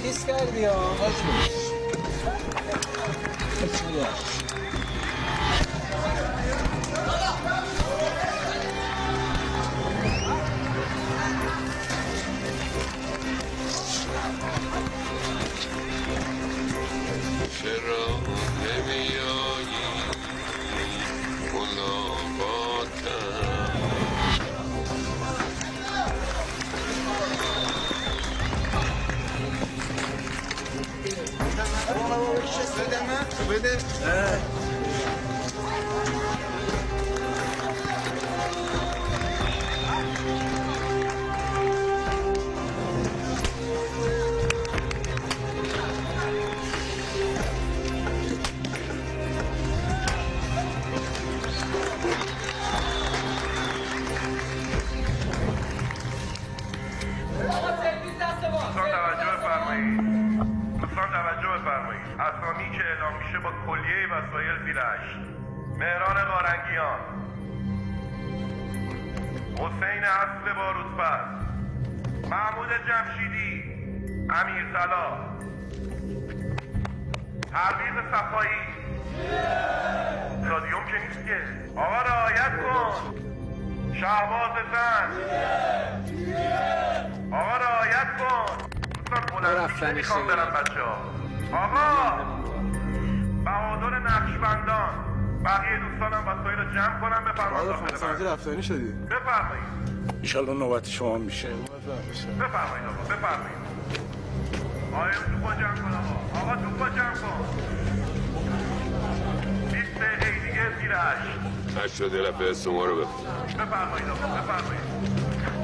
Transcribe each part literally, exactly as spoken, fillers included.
خیس کردی ها باش چرا نمیایی ملاقاتم بده من بده اسامی که اعلام میشه با کلیه وسایل بیرشت: مهران قارنگیان، حسین اصل باروتپس، محمود جمشیدی، امیر طلا، پرویز صفایی. رادیوم که نیست که. آقا رعایت کن. شهباز زن. آقا رعایت کن. دوستان بلند میخوام برم بچه ها. آقا بهادر نقشبندان، بقیه دوستانم وسایل رو جمع کنم بفرمایید داخل سمتی رفتنی شدی بفرمایید. ایشالله نوبت شما میشه بفرمایید آقا بفرمایید. آقا توپا جمع کن آقا. آقا توپا جمع کن. بیست دقیقه دیگه زیر هشت. هشت شده رفت شما رو بفرمایید. بفرمایید آقا بفرمایید.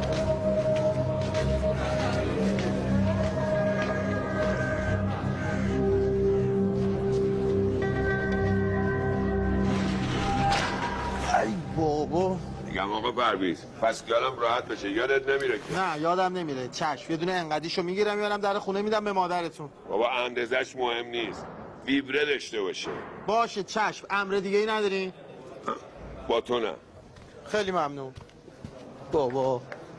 ای بابا میگم آقا پرویز پس گلم راحت بشه یادت نمیره که. نه یادم نمیره. چشم یه دونه انقدیشو میگیرم میارم در خونه میدم به مادرتون. بابا اندازش مهم نیست، ویبره داشته باشه. باشه چشم. امر دیگه ای ندارین؟ با تو نه. خیلی ممنون. بابا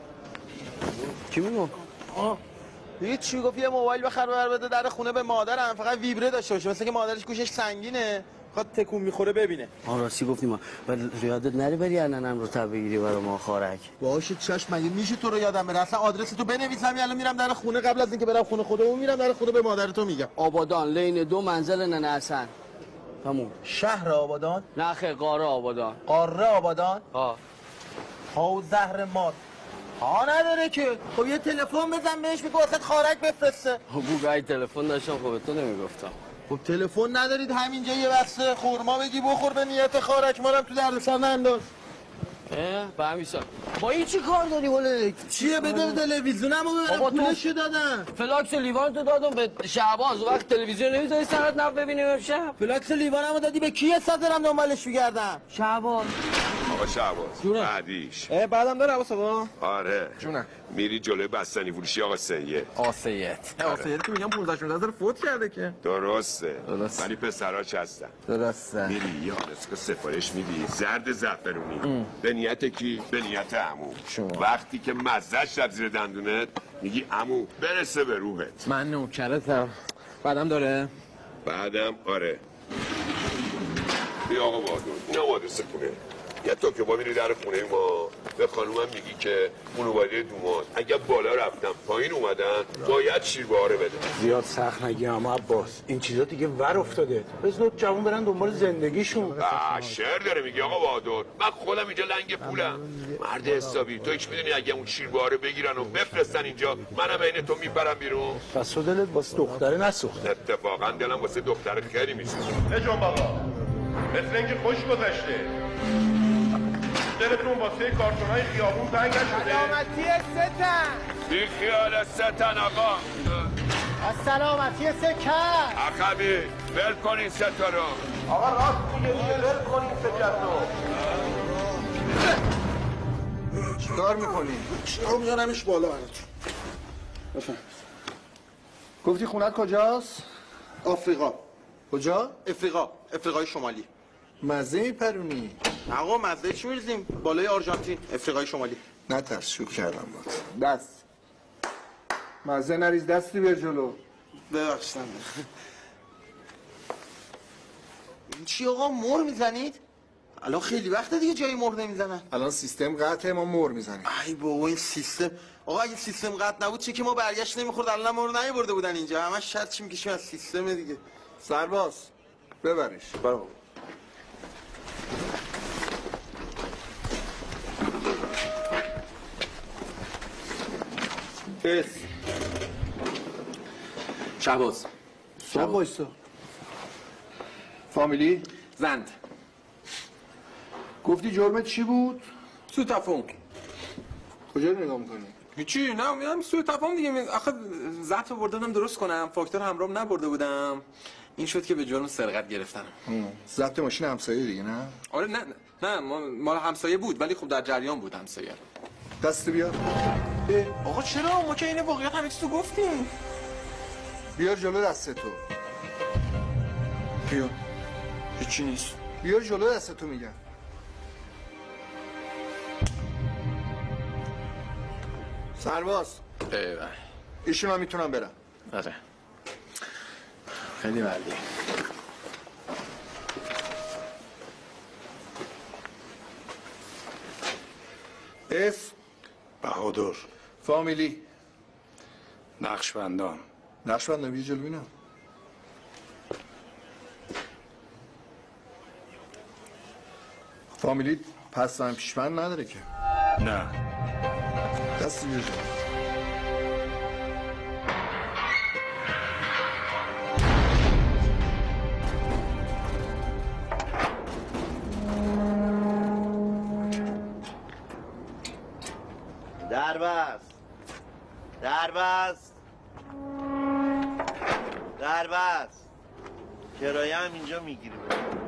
کی میگم؟ آه دیگه چی گفت یه موبایل بخر ببر بده در خونه به مادرم، فقط ویبره داشته باشه، مثل که مادرش گوشش سنگینه خواهد تکون میخوره ببینه. آن راستی گفتیم ما ولی یادت نری بری اننم رو تب بگیری برای ما خارک. باشه چشم. مگه میشه تو رو یادم بره؟ اصلا آدرس تو بنویسم الان میرم در خونه، قبل از اینکه برم خونه خودمون میرم در خونه به مادرتو میگم. آبادان لین دو منزل ننه حسن. تموم. شهر آبادان؟ نه خیر قاره آبادان. قاره آبادان؟ ها ها زهر مار. ها نداره که. خب یه تلفن بزن بهش بگو واسه خارک بفرسته. بگو اگه تلفن داشتم خب تو نمیگفتم. خب تلفن ندارید همینجا یه بسته خورما بگی بخور به نیت خارک، مارم تو دردسر ننداز. اه به همین سال با این چی کار داری ولی؟ چیه بده تلویزیونمو ببرم پولشو دادم. فلاکس لیوان تو دادم به شعباز. وقت تلویزیون نمیذاری سرت نف ببینیم امشب؟ فلاکس لیوانمو دادی به کی حساب دارم دنبالش میگردم؟ شعباز. آقا شعباز بعدیش اه بعدم داره عباس آقا. آره جونم. میری جلوی بستنی فروشی آقا سید. آقا سید آقا سید که میگم پانزده شانزده سال فوت کرده که. درسته درسته. ولی پسراش هستن. درسته. میری یه آنسکو سفارش میدی زرد زعفرونی به نیت کی؟ به نیت عمو. وقتی که مزهش رفت زیر دندونت میگی عمو برسه به روحت. من نوکرتم. بعدم داره؟ بعدم آره. بیا آقا بادون این آماده سکونه. یه تو که با میری در خونه ما به خانومم میگی که خانواده دومان اگه بالا رفتم پایین اومدن باید شیرباره بده. زیاد سخت نگی اما عباس این چیزا دیگه ور افتاده. بذار جوون برن دنبال زندگیشون. آ شعر داره میگی آقا بهادر. من خودم اینجا لنگ پولم. مرد حسابی تو هیچ میدونی اگه اون شیرباره بگیرن و بفرستن اینجا منم عین تو میپرم بیرون. پس تو دلت واسه دختره نسوخته. اتفاقا دلم واسه دختر خیلی میسوزه. بجنب آقا. مثل اینکه خوش گذشته. دلتون واسه کارتونای خیابون تنگ نشده؟ سلامتی سه تن. بی خیال سه تن آقا. سلامتی سه کن. عقبی ول کن این سه تا رو. آقا راست میگه دیگه ول کن این سه کن رو. چیکار میکنی؟ چرا میارمش بالا براتون؟ بفهم. گفتی خونت کجاست؟ آفریقا. کجا؟ افریقا. افریقای شمالی. مزه میپرونی؟ آقا مزه چی میریزیم؟ بالای آرژانتین، افریقای شمالی. نه ترس شوک کردم بات. دست مزه نریز دستی بر جلو. ببخشید. این چی آقا مهر میزنید؟ الان خیلی وقته دیگه جایی مهر نمیزنن. الان سیستم قطعه، ما مهر میزنیم. ای بابا این سیستم، آقا اگه سیستم قطع نبود چه که ما برگشت نمیخورد الان مهر نیورده بودن اینجا. همش شرط چی میکشیم از سیستم دیگه. سرباز ببرش. برو. اس شهباز. صاحب وایسا. فامیلی زند. گفتی جرمت چی بود؟ سوء تفاهم. کجا رو نگاه میکنی؟ هیچی، نه میگم سوء تفاهم دیگه. آخه ضبط بردنم درست کنم، فاکتور همراهم نبرده بودم، این شد که به جرم سرقت گرفتنم. ضبط ماشین همسایه دیگه نه؟ آره نه نه مال همسایه بود، ولی خب در جریان بود همسایه. دست بیار. آقا چرا؟ ما که این واقعیت همه چیز تو گفتیم. بیار جلو دست تو. بیا. هیچی نیست. بیار جلو دست تو میگم. سرباز. ایوه. ایشون هم میتونم برم. آره. خیلی مردی. اسم بهادر. فامیلی نقشبندان. نقشبندان بیا جلو بینم. فامیلی پس هم پیشبند نداره که؟ نه. دستی بیا جلو. دربست دربست دربست کرایه هم اینجا میگیری.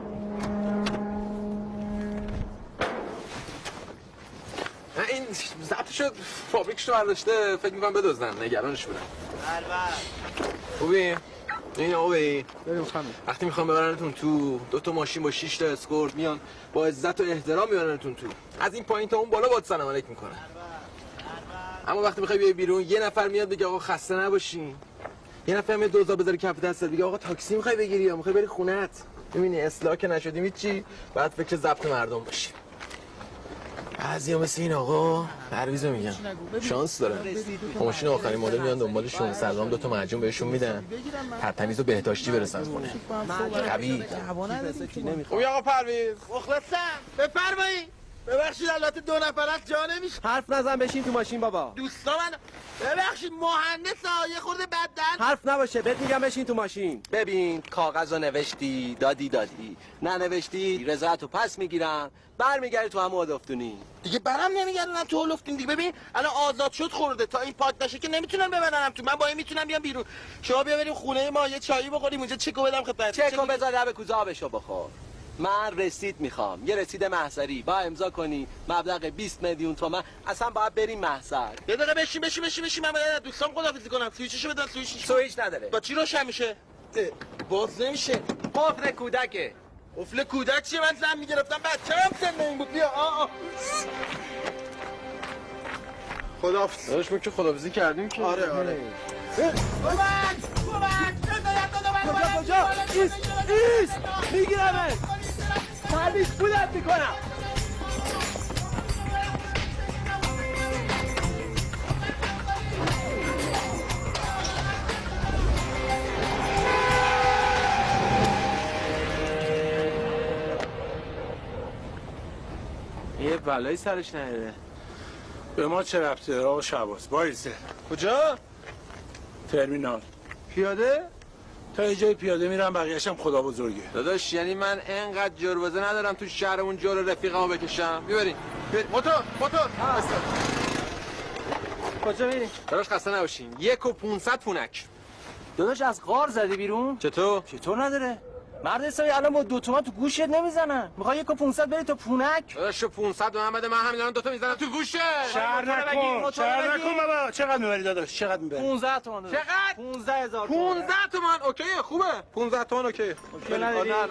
این ضبط شد فابریکش رو برداشته، فکر میکنم بدزدن، نگرانش بودم. دربست خوبی؟ این آقایی بریم خانم. وقتی میخوام ببرنتون تو، دو تا ماشین با شش تا اسکورت میان با عزت و احترام میبرنتون تو، از این پایین تا اون بالا باهات سلام علیک میکنن. اما وقتی میخوای بیای بیرون یه نفر میاد بگه آقا خسته نباشین، یه نفر میاد دوزار بذاره کف دستت بگه آقا تاکسی میخوای بگیری یا میخوای بری خونه‌ت. میبینی اصلاح که نشدیم هیچی، بعد فکر ضبط مردم باشی. بعضیا مثل این آقا پرویزو میگن شانس داره، ماشین آخرین مدل میان دنبالشون، سلام دو تا معجون بهشون میدن، ترتمیز و بهداشتی برسن خونه. قوی. خوبی آقا پرویز؟ مخلصم. بفرمایید. ببخشید البته دو نفر از جا نمیشه. حرف نزن، بشین تو ماشین بابا. دوستا من ببخشید مهندس ها یه خورده بدن. حرف نباشه، بهت میگم بشین تو ماشین. ببین کاغذ رو نوشتی دادی دادی، ننوشتی رضایت رو پس میگیرن، برمیگردی تو همون دفتونی دیگه. برم نمیگردونم تو لفتین دیگه. ببین الان آزاد شد خورده، تا این پاک نشه که نمیتونم ببرنم تو. من با این میتونم بیام بیرون. شما بیا بریم خونه ما یه چایی بخوریم اونجا، چکو بدم خدمت. چکو بذار لب کوزه آبشو بخور. من رسید میخوام، یه رسید محضری با امضا کنی، مبلغ بیست میلیون تومان. اصلا باید بریم محضر. یه دقیقه بشین بشین بشین بشین من باید دوستام خداحافظی کنم. سوئیچشو بدن. سوئیچ سوئیچ نداره. با چی روشن میشه؟ باز نمیشه. قفل کودکه. قفل کودک چیه؟ من زن میگرفتم بچه‌ام سن این بود. بیا آ آ خداحافظ. داداش ما که خداحافظی کردیم که. آره آره. کجا کجا؟ ایست ایست میگیرمه. پرویز پولت میکنم. یه بلایی سرش نیاره. به ما چه ربطی داره آقا شهباز؟ وایسه. کجا؟ ترمینال. پیاده؟ تا یه جای پیاده میرم، بقیه‌ش هم خدا بزرگه. داداش یعنی من انقدر جربزه ندارم تو شهرمون جلو رفیقمو بکشم. میبریم موتور موتور. کجا میری؟ داداش خسته نباشین. یک و پونصد پونک. داداش از غار زدی بیرون؟ چطور؟ چطور نداره؟ مرد حسابی الان با دو تومن تو گوشت نمیزنن. میخوای یک و پونصد بری تا پونک؟ داداش پونصد محمد من همین الان دو تا میزنم تو گوشه. شهر نکن شهر نکن بابا. چقدر میبری داداش؟ چقدر میبری؟ پونزده تومن داداش. چقدر؟ پونزده هزار تومن. پونزده تومن اوکیه خوبه. پونزده تومن اوکیه. اوکی نداری؟ نه نه.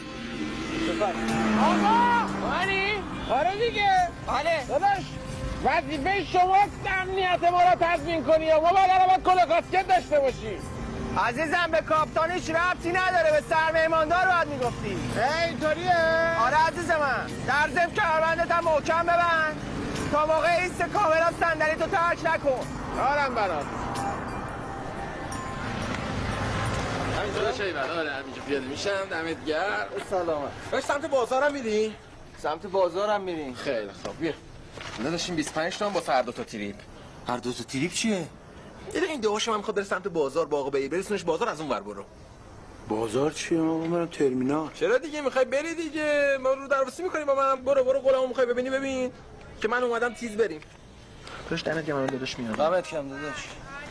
آقا مانی؟ آره دیگه. بله. داداش وظیفه شماست امنیت ما رو تضمین کنی. ما باید الان باید کلا کاسکت داشته باشیم. عزیزم به کاپتانیش ربطی نداره، به سرمهماندار باید میگفتی. اینطوریه؟ آره عزیز من. در ضمن کمربندت هم محکم ببند تا موقع ایست کاملا صندلی تو ترک نکن. دارم برات. همینجا چایی بلا آره همینجا پیاده میشم. دمت گرم. سلامت. باش سمت بازارم میری؟ سمت بازارم میرین. خیلی خوب بیا. داداشیم بیست و پنج تومن با هر دو تا تریپ. هر دو تا تریپ چیه؟ دیگه این دوهاشم هم میخواد بره سمت بازار باغ بی برسونش بازار از اون ور برو. بازار چیه؟ ما برم ترمینال. چرا دیگه میخوای بری دیگه؟ ما رو درواسی میکنیم با من. برو برو قولمو میخوای ببینی ببین که من اومدم تیز بریم. توش دمت گرم داداش میاد. دمت گرم داداش.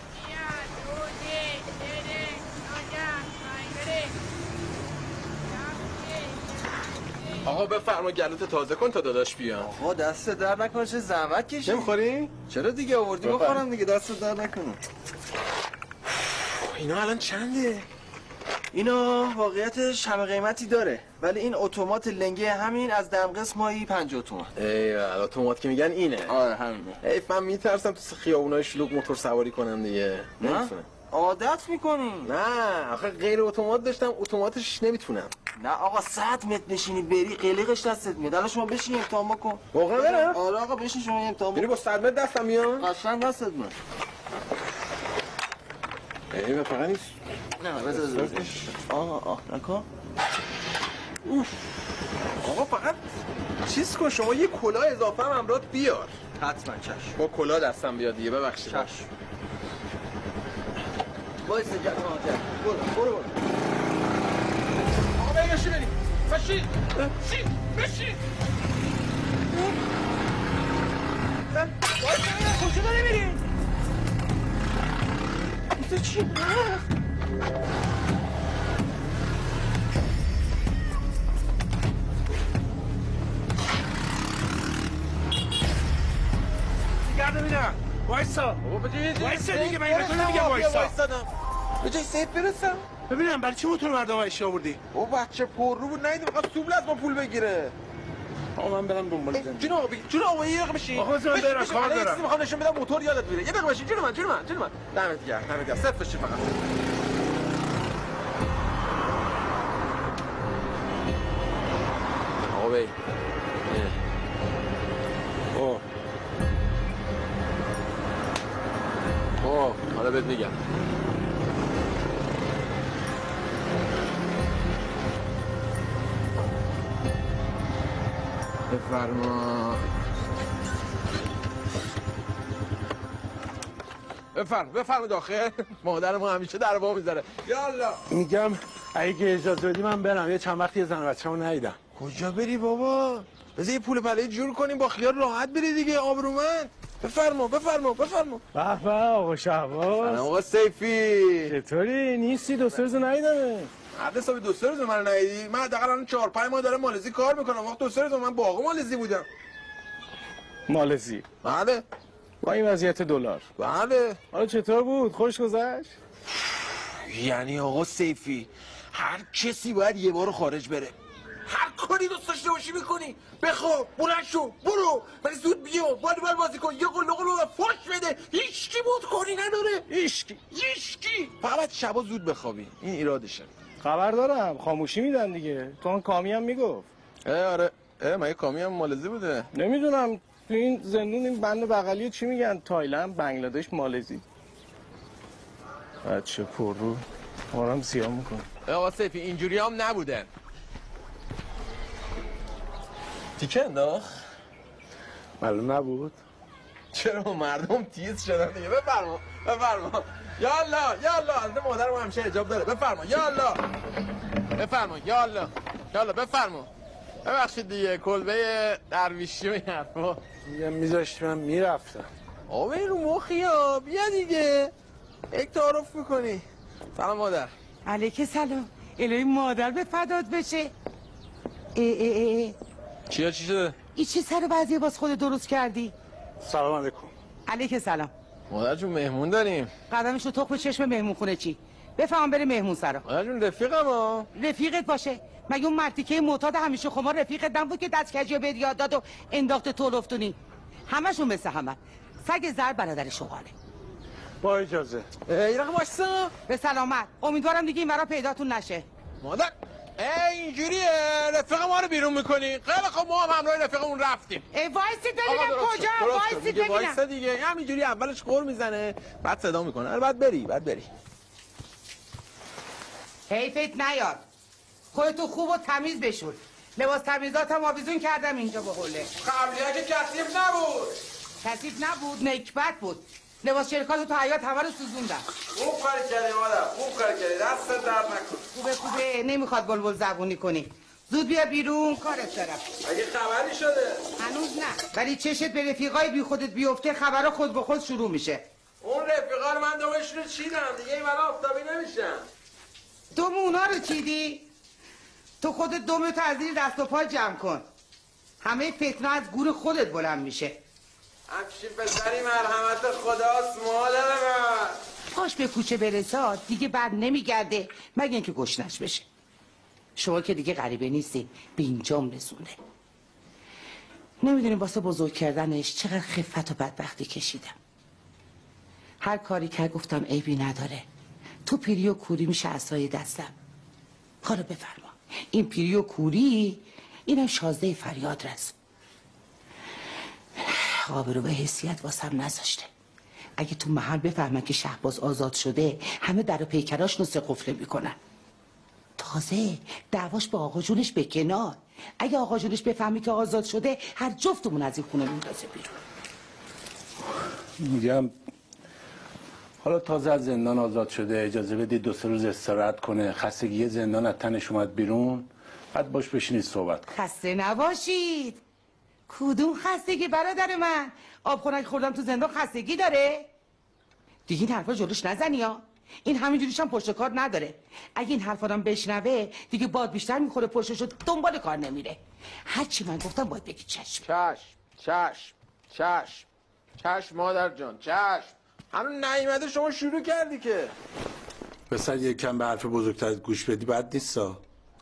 آقا بفرما گلوت تازه کن تا داداش بیاد. آقا دست در نکنه چه زحمت کشی. نمیخوری؟ چرا دیگه آوردی بخورم دیگه دست در نکنه. اینا الان چنده؟ اینا واقعیتش همه قیمتی داره ولی این اتومات لنگه همین از دمقس مایی پنجاه تومن. ایوه اتومات که میگن اینه. آره همینه. حیف من میترسم تو خیابونای شلوغ موتور سواری کنم دیگه. نمیتونم. عادت میکنی؟ نه آخه غیر اتومات داشتم اتوماتش نمیتونم. نه آقا صد متر نشینی بری قلقش دستت میاد. الان شما بشین امتحان بکن. واقعا برم؟ آره آقا بشین شما امتحان بکن. یعنی با صد متر دستم میاد؟ قشنگ دستت میاد. ایوه فقط نیست. نه بذار بذار. آقا آه نکن. اوف. آقا فقط چیز کن شما یه کلاه اضافه هم همراهت بیار. حتما چشم. با کلاه دستم بیاد دیگه ببخشید. چشم. وایس جان جان. برو برو برو. آقا بگشی بریم. بشین. بشین. بشین. وایس کجا داری میری؟ تو چی؟ گرد ببینم وایسا. وایسا دیگه من به تو نمیگم وایسا. به جای سیف برسم. ببینم برای چی موتور مردم اشیا آوردی؟ او بچه پر رو بود نیدیم میخواست سوبل از ما پول بگیره. آقا من برم دنبال زندگی. جون آقا بگی جون آقا یه دقیقه بشین. آقا من برم کار دارم. میخوام نشون بدم موتور یادت میره. یه دقیقه بشین جون من جون من جون من. دمت گرم دمت گرم. صفر بشین فقط. آقا بی. اوه. اوه حالا بهت میگم. بفرما بفرما بفرما داخل. مادر ما همیشه در با میذاره. یالا میگم اگه اجازه بدی من برم یه چند وقتی زن و بچه‌مو ندیدم. کجا بری بابا؟ بذار یه پول پله جور کنیم با خیال راحت بری دیگه آبرومند. بفرما بفرما بفرما. به به آقا شهباز. سلام آقا سیفی. چطوری؟ نیستی دو سه روز ندیدمت. هر حسابی دو سه روز من ندیدی؟ من حداقل الان چهار پنج ماه دارم مالزی کار میکنم. وقت دو سه روز من باغ مالزی بودم. مالزی. بله. با این وضعیت دلار. بله. حالا چطور بود؟ خوش گذشت؟ یعنی آقا سیفی هر کسی باید یه بار خارج بره. هر کاری دوست داشته باشی میکنی. بخواب بلند شو برو ولی زود بیا والیبال بازی کن یه گل نقل رو فوش بده. هیچکی بود کاری نداره. هیچکی هیچکی فقط شبا زود بخوابی. این ایرادشه. خبر دارم خاموشی میدن دیگه. تو اون کامی هم میگفت. اه آره اه مگه کامی هم مالزی بوده؟ نمیدونم تو این زندون این بند بغلی چی میگن؟ تایلند، بنگلادش، مالزی. بچه پر رو مارم سیاه میکن. آقا سیفی اینجوری هم نبودن. تیکه انداخت؟ معلوم نبود؟ چرا مردم تیز شدن دیگه. بفرما بفرما. یالا یالا از مادرم همیشه اجاب داره. بفرما یالا بفرما یالا یالا بفرما. ببخشید دیگه کلبه درویشی و این حرفا. میگم میذاشتی من میرفتم. آبه این رو مخی ها. بیا دیگه یک تعارف میکنی. سلام مادر. علیک سلام. الهی مادر به فدات بشه. ای ای ای چیه چی شده؟ این چی سر بعضی باز خود درست کردی؟ سلام علیکم. علیک سلام. مادر جون مهمون داریم. قدمشو تخم چشم مهمون خونه چی؟ بفهم بره مهمون سرا. مادر جون رفیقم ها. رفیقت باشه. مگه اون مرتیکه معتاد همیشه خمار رفیقت نبود که دست کجی بهت یاد داد و انداخت تو لفتونی؟ همشون مثل همه. سگ زر برادر شغاله. با اجازه. یه رقم واسه به سلامت. امیدوارم دیگه این ورا پیداتون نشه. مادر ای اینجوریه رفیق ما رو بیرون میکنی؟ خیلی خب ما هم همراه رفیقمون رفتیم. ای وایسی ببینم کجا وایسی ببینم. وایسا دیگه همینجوری اولش قور میزنه بعد صدا میکنه. البته بعد بری بعد بری. حیفت نیاد. خودتو خوب و تمیز بشور. لباس تمیزاتم آویزون کردم اینجا به قله. قبلی‌ها که کثیف نبود. کثیف نبود، نکبت بود. لباس شرکاتو تو حیاط همه رو سوزوندم. خوب کاری کردی مادر، خوب کاری کردی. دستت درد نکن. خوبه خوبه، نمیخواد بلبل زبونی کنی. زود بیا بیرون کارت دارم. اگه خبری شده؟ هنوز نه. ولی چشت به رفیقای بی خودت بیفته خبرها خود به خود شروع میشه. اون رفیقا رو من دومش رو چیدم دیگه این برای آفتابی نمیشن. دوم اونا رو چیدی؟ تو خودت دومتو از زیر دست و پا جمع کن. همه فتنه از گور خودت بلند میشه. همچین پسری مرحمت خداست مادر من. پاش به کوچه برساد دیگه بعد نمیگرده مگه اینکه گشنش بشه. شما که دیگه غریبه نیستی به اینجام رسونده. نمیدونی واسه بزرگ کردنش چقدر خفت و بدبختی کشیدم. هر کاری که گفتم عیبی نداره. تو پیری و کوری میشه عصای دستم. حالا بفرما این پیری و کوری اینم شازده فریاد رس. آبرو به حیثیت واسم نذاشته. اگه تو محل بفهمن که شهباز آزاد شده همه در و پیکراش نصف قفله میکنن. تازه دعواش با آقا جونش به کنار. اگه آقا جونش بفهمی که آزاد شده هر جفتمون از این خونه میندازه بیرون. میگم حالا تازه از زندان آزاد شده اجازه بدید دو سه روز استراحت کنه. خستگی زندان از تنش اومد بیرون بعد باش بشینید صحبت کن. خسته نباشید. کدوم خستگی برادر من؟ آب خنک خوردم تو زندان خستگی داره؟ دیگه این حرفا جلوش نزنی ها. این همینجوریش هم پشت کار نداره. اگه این حرفا رو بشنوه دیگه باد بیشتر میخوره پشتشو دنبال کار نمیره. هرچی من گفتم باید بگی چشم. چشم چشم چشم چشم مادر جان چشم. هنوز نیومده شما شروع کردی که. پسر یکم به حرف بزرگتر گوش بدی بد نیستا.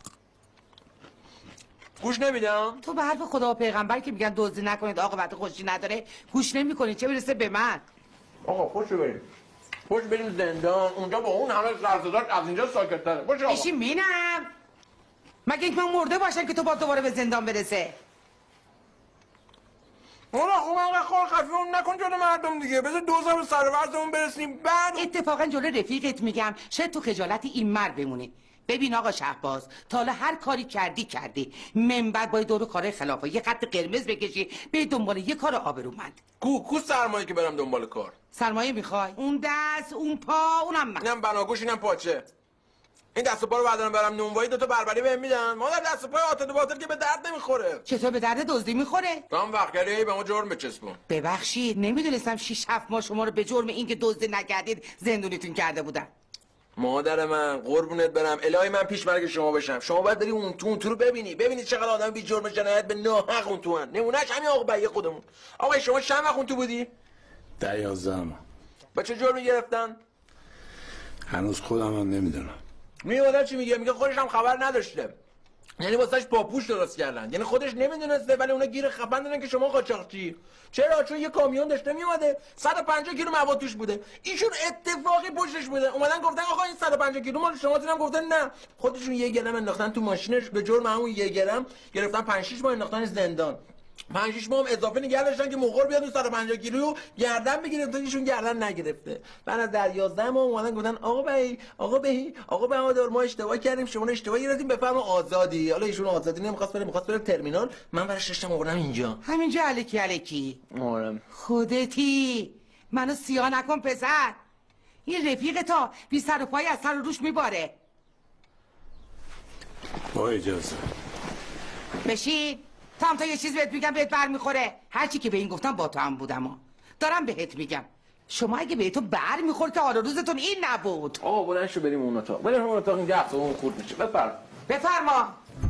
گوش نمیدم. تو به حرف خدا و پیغمبر که میگن دزدی نکنید عاقبت خوشی نداره گوش نمیکنی چه برسه به من. آقا خوشو بریم. خوش بریم زندان اونجا با اون همه سرزدار از اینجا ساکت‌تره. خوش آقا. بشین مینم. مگه اینکه من مرده باشم که تو با دوباره به زندان برسه. اونا خوب انقدر خور خفیفون نکن جلو مردم دیگه. بذار دوزم رو سر وزمون برسیم بعد. اتفاقا جلو رفیقت میگم شاید تو خجالت این مرد بمونی. ببین آقا شهباز تا حالا هر کاری کردی کردی من بعد باید دورو کار خلافه یه خط قرمز بکشی به دنبال یه کار آبرومند. کو کو سرمایه که برم دنبال کار. سرمایه میخوای؟ اون دست اون پا اونم من. اینم بناگوش اینم پاچه. این دست و پا رو بعدن برم نونوایی دو تا بربری بهم میدن. مادر دست و پای آتل باطل که به درد نمیخوره. چطور به درد دزدی میخوره؟ تو هم وقتگری به ما جرم بچسبون. ببخشید نمیدونستم شش هفت ماه شما رو به جرم اینکه دزدی نکردید زندونیتون کرده بودن. مادر من قربونت برم الهی من پیش مرگ شما بشم. شما باید بری اون تو اون تو رو ببینی. ببینید چقدر آدم بی جرم جنایت به ناحق اون تو هن. نمونهش همین آقا بایی خودمون. آقا شما چند وقت اون تو بودی؟ ده یازده. با چه جرمی گرفتن؟ هنوز خودم هم نمیدونم. میوادر چی میگه؟ میگه خودش هم خبر نداشته. یعنی واسش پاپوش درست کردن. یعنی خودش نمیدونسته ولی اونا گیر خفن دادن که شما قاچاقچی. چرا؟ چون یه کامیون داشته میومده صد و پنجاه کیلو مواد توش بوده. ایشون اتفاقی پشتش بوده. اومدن گفتن آقا این صد و پنجاه کیلو مال شماست. اینم گفتن نه. خودشون یه گرم انداختن تو ماشینش به جرم همون یه گرم گرفتن پنج شش ماه انداختن زندان. پنج شش ماه هم اضافه نگه داشتن که مغول بیاد اون صد و پنجاه کیلو گردن بگیره تا ایشون گردن نگرفته. بعد از در یازده ماه اومدن گفتن آقا بهی آقا بهی آقا بهادر ما اشتباه کردیم شما اشتباه گرفتیم بفرما آزادی. حالا ایشون آزادی نمیخواست بره میخواست بره ترمینال. من برش داشتم آوردم اینجا. همینجا الکی الکی. آره. خودتی منو سیاه نکن پسر. این رفیق تا بی سر و پای از سر و روش میباره. با اجازه. بشین. تا هم تا یه چیز بهت میگم بهت بر میخوره. هرچی که به این گفتم با تو هم بودم ها. دارم بهت میگم شما اگه به تو بر میخورد که حال روزتون این نبود. آقا بلند شو بریم اون اتاق. بریم اون اتاق اینجا هفته اون خورد میشه. بفرما. بفرما.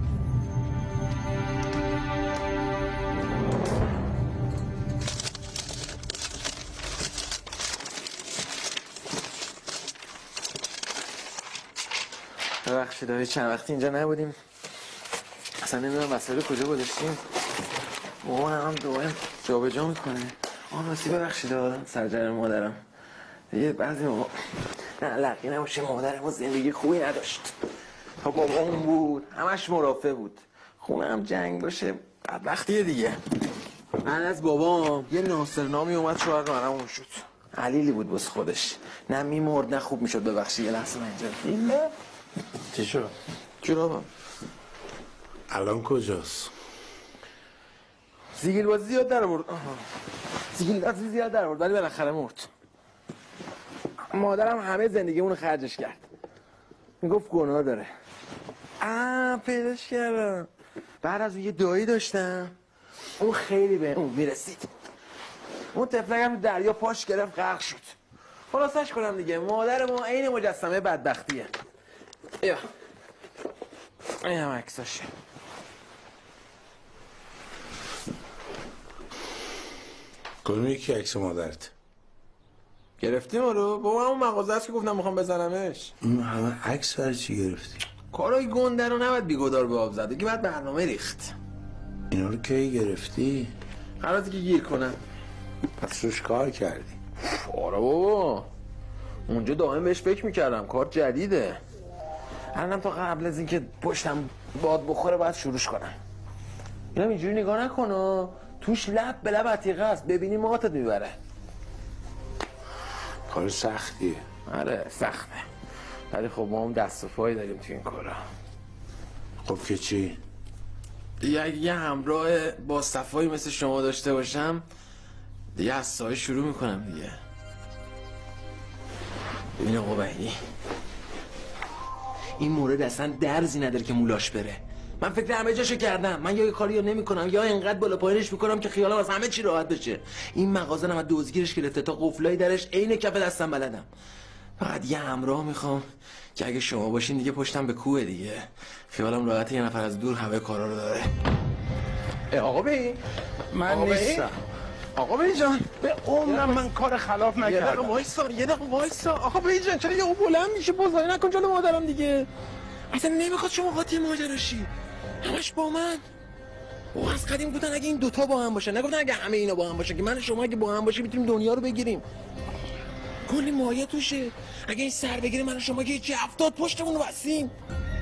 ببخشید دایی چند وقتی اینجا نبودیم. اصلا نمیدونم وسایل کجا گذاشتیم. بابا هم دوباره جابجا میکنه. آه راستی ببخشید آدم سرجر مادرم یه بعضی موقع نه لقی نباشه مادر ما زندگی خوبی نداشت. تا بابا اون بود همش مرافع بود، خونه هم جنگ باشه بدبختیه دیگه. بعد از بابام یه ناصر نامی اومد شوهر رانمون شد. علیلی بود بس خودش، نه میمرد نه خوب میشد. ببخشید یه لحظه من اینجا این چی شد؟ جرابم الان کجاست؟ زیگیل بازی زیاد در آورد. زیگیل بازی زیاد در آورد ولی بالاخره مرد. مادرم همه زندگیمونو خرجش کرد. میگفت گناه داره. آه پیداش کردم. بعد از اون یه دایی داشتم، اون خیلی به اون میرسید. اون تفلکم دریا پاش گرفت غرق شد. خلاصش کنم دیگه مادر ما عین مجسمه بدبختیه. بیا این هم عکساشه. کدوم یکی عکس مادرت؟ گرفتیم رو؟ بابا همون مغازه است که گفتم میخوام بزنمش. اون همه عکس برای چی گرفتی؟ کارای گنده رو نباید بیگدار به آب زد، که بعد برنامه ریخت. اینا رو کی گرفتی؟ قراره که گیر کنم. پس روش کار کردی؟ آره بابا اونجا دائم بهش فکر میکردم، کار جدیده. الانم تا قبل از اینکه پشتم باد بخوره باید شروعش کنم. اینم اینجوری نگاه نکنه، توش لب به لب عتیقه است، ببینی ماتت میبره. کار سختیه. آره سخته، ولی خب ما هم دست و پایی داریم تو این کارا. خب که چی؟ دیگه اگه یه همراه با صفایی مثل شما داشته باشم دیگه از سایه شروع میکنم دیگه. ببین آقا بهی، این مورد اصلا درزی نداره که مولاش بره. من فکر همه جاشو کردم، من یا یه کاری رو نمیکنم یا اینقدر بالا پایینش میکنم که خیالم از همه چی راحت بشه. این مغازه نم از دزدگیرش گرفته تا قفلای درش عین کف دستم بلدم. فقط یه همراه میخوام که اگه شما باشین دیگه پشتم به کوه دیگه، خیالم راحته یه نفر از دور همه کارا رو داره. آقا بی من نیستم. آقا بی جان به عمرم من کار خلاف یه دقیقه نکردم. وایسا یه دقیقه وایسا. آقا بی جان چرا یهو بلند میشه؟ بازاری نکن جلو مادرم دیگه. اصلا نمیخواد شما قاطی ماجراشی، همش با من. او از قدیم بودن اگه این دوتا با هم باشن، نگفتن اگه همه اینا با هم باشن که من و شما اگه با هم باشیم میتونیم دنیا رو بگیریم. کلی مایه توشه، اگه این سر بگیره من و شما که هیچی هفتاد پشتمون رو بستیم.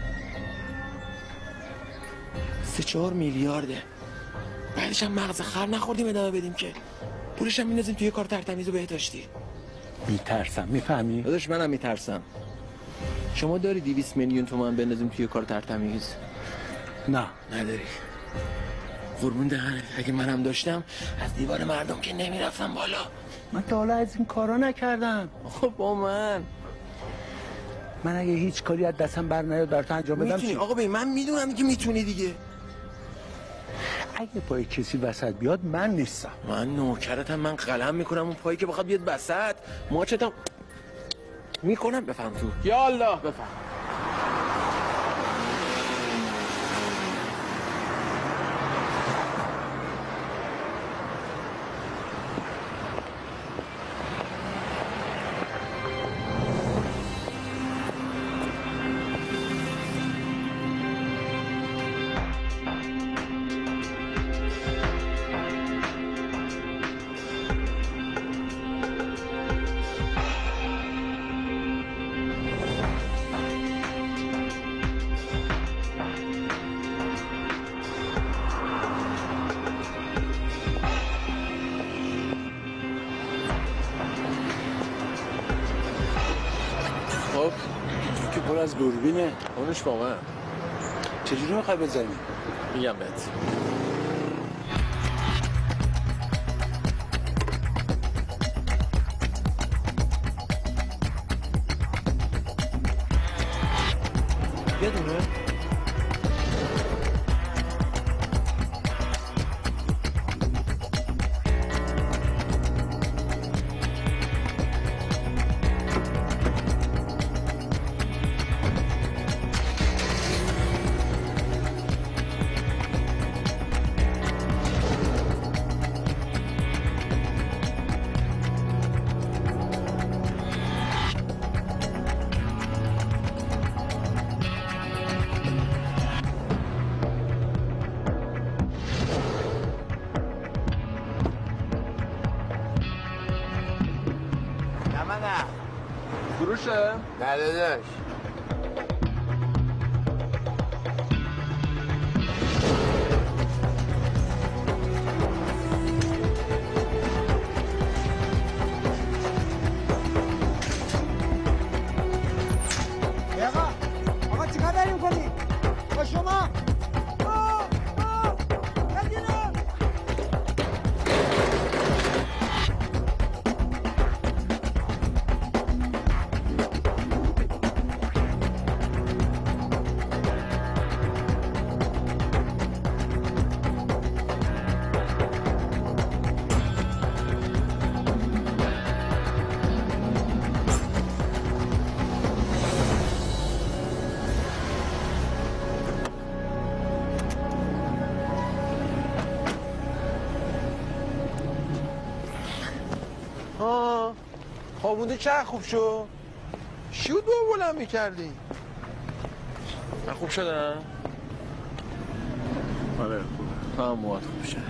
سه چهار میلیارده، بعدش هم مغز خر نخوردیم ادامه بدیم که پولش هم میندازیم توی کار ترتمیز و بهداشتی. میترسم، میفهمی؟ داداش منم میترسم. شما داری دویست میلیون تومان بندازیم توی کار ترتمیز؟ نه نداری. قربون دهنت، اگه منم داشتم از دیوار مردم که نمیرفتم بالا. من تا حالا از این کارا نکردم. خب با من من اگه هیچ کاری از دستم بر نیاد برات انجام بدم میتونی. چی؟ آقا ببین من میدونم که میتونی دیگه. اگه پای کسی وسط بیاد من نیستم. من نوکرتم، من قلم میکنم اون پایی که بخواد بیاد وسط ماچتم میکنم. بفهم تو. یا الله بفهم. خب که پر از دوربینه. اونش با من. چجوری میخوای بزنی؟ میگم بهت. یه دونه فروشه؟ نه داداش. آقا آقا چیکار داریم کنی؟ با شما خوابونده چه خوب شو؟ شود با بلند میکردی؟ من خوب شدم؟ آره خوب. تو هم مواد خوب شده.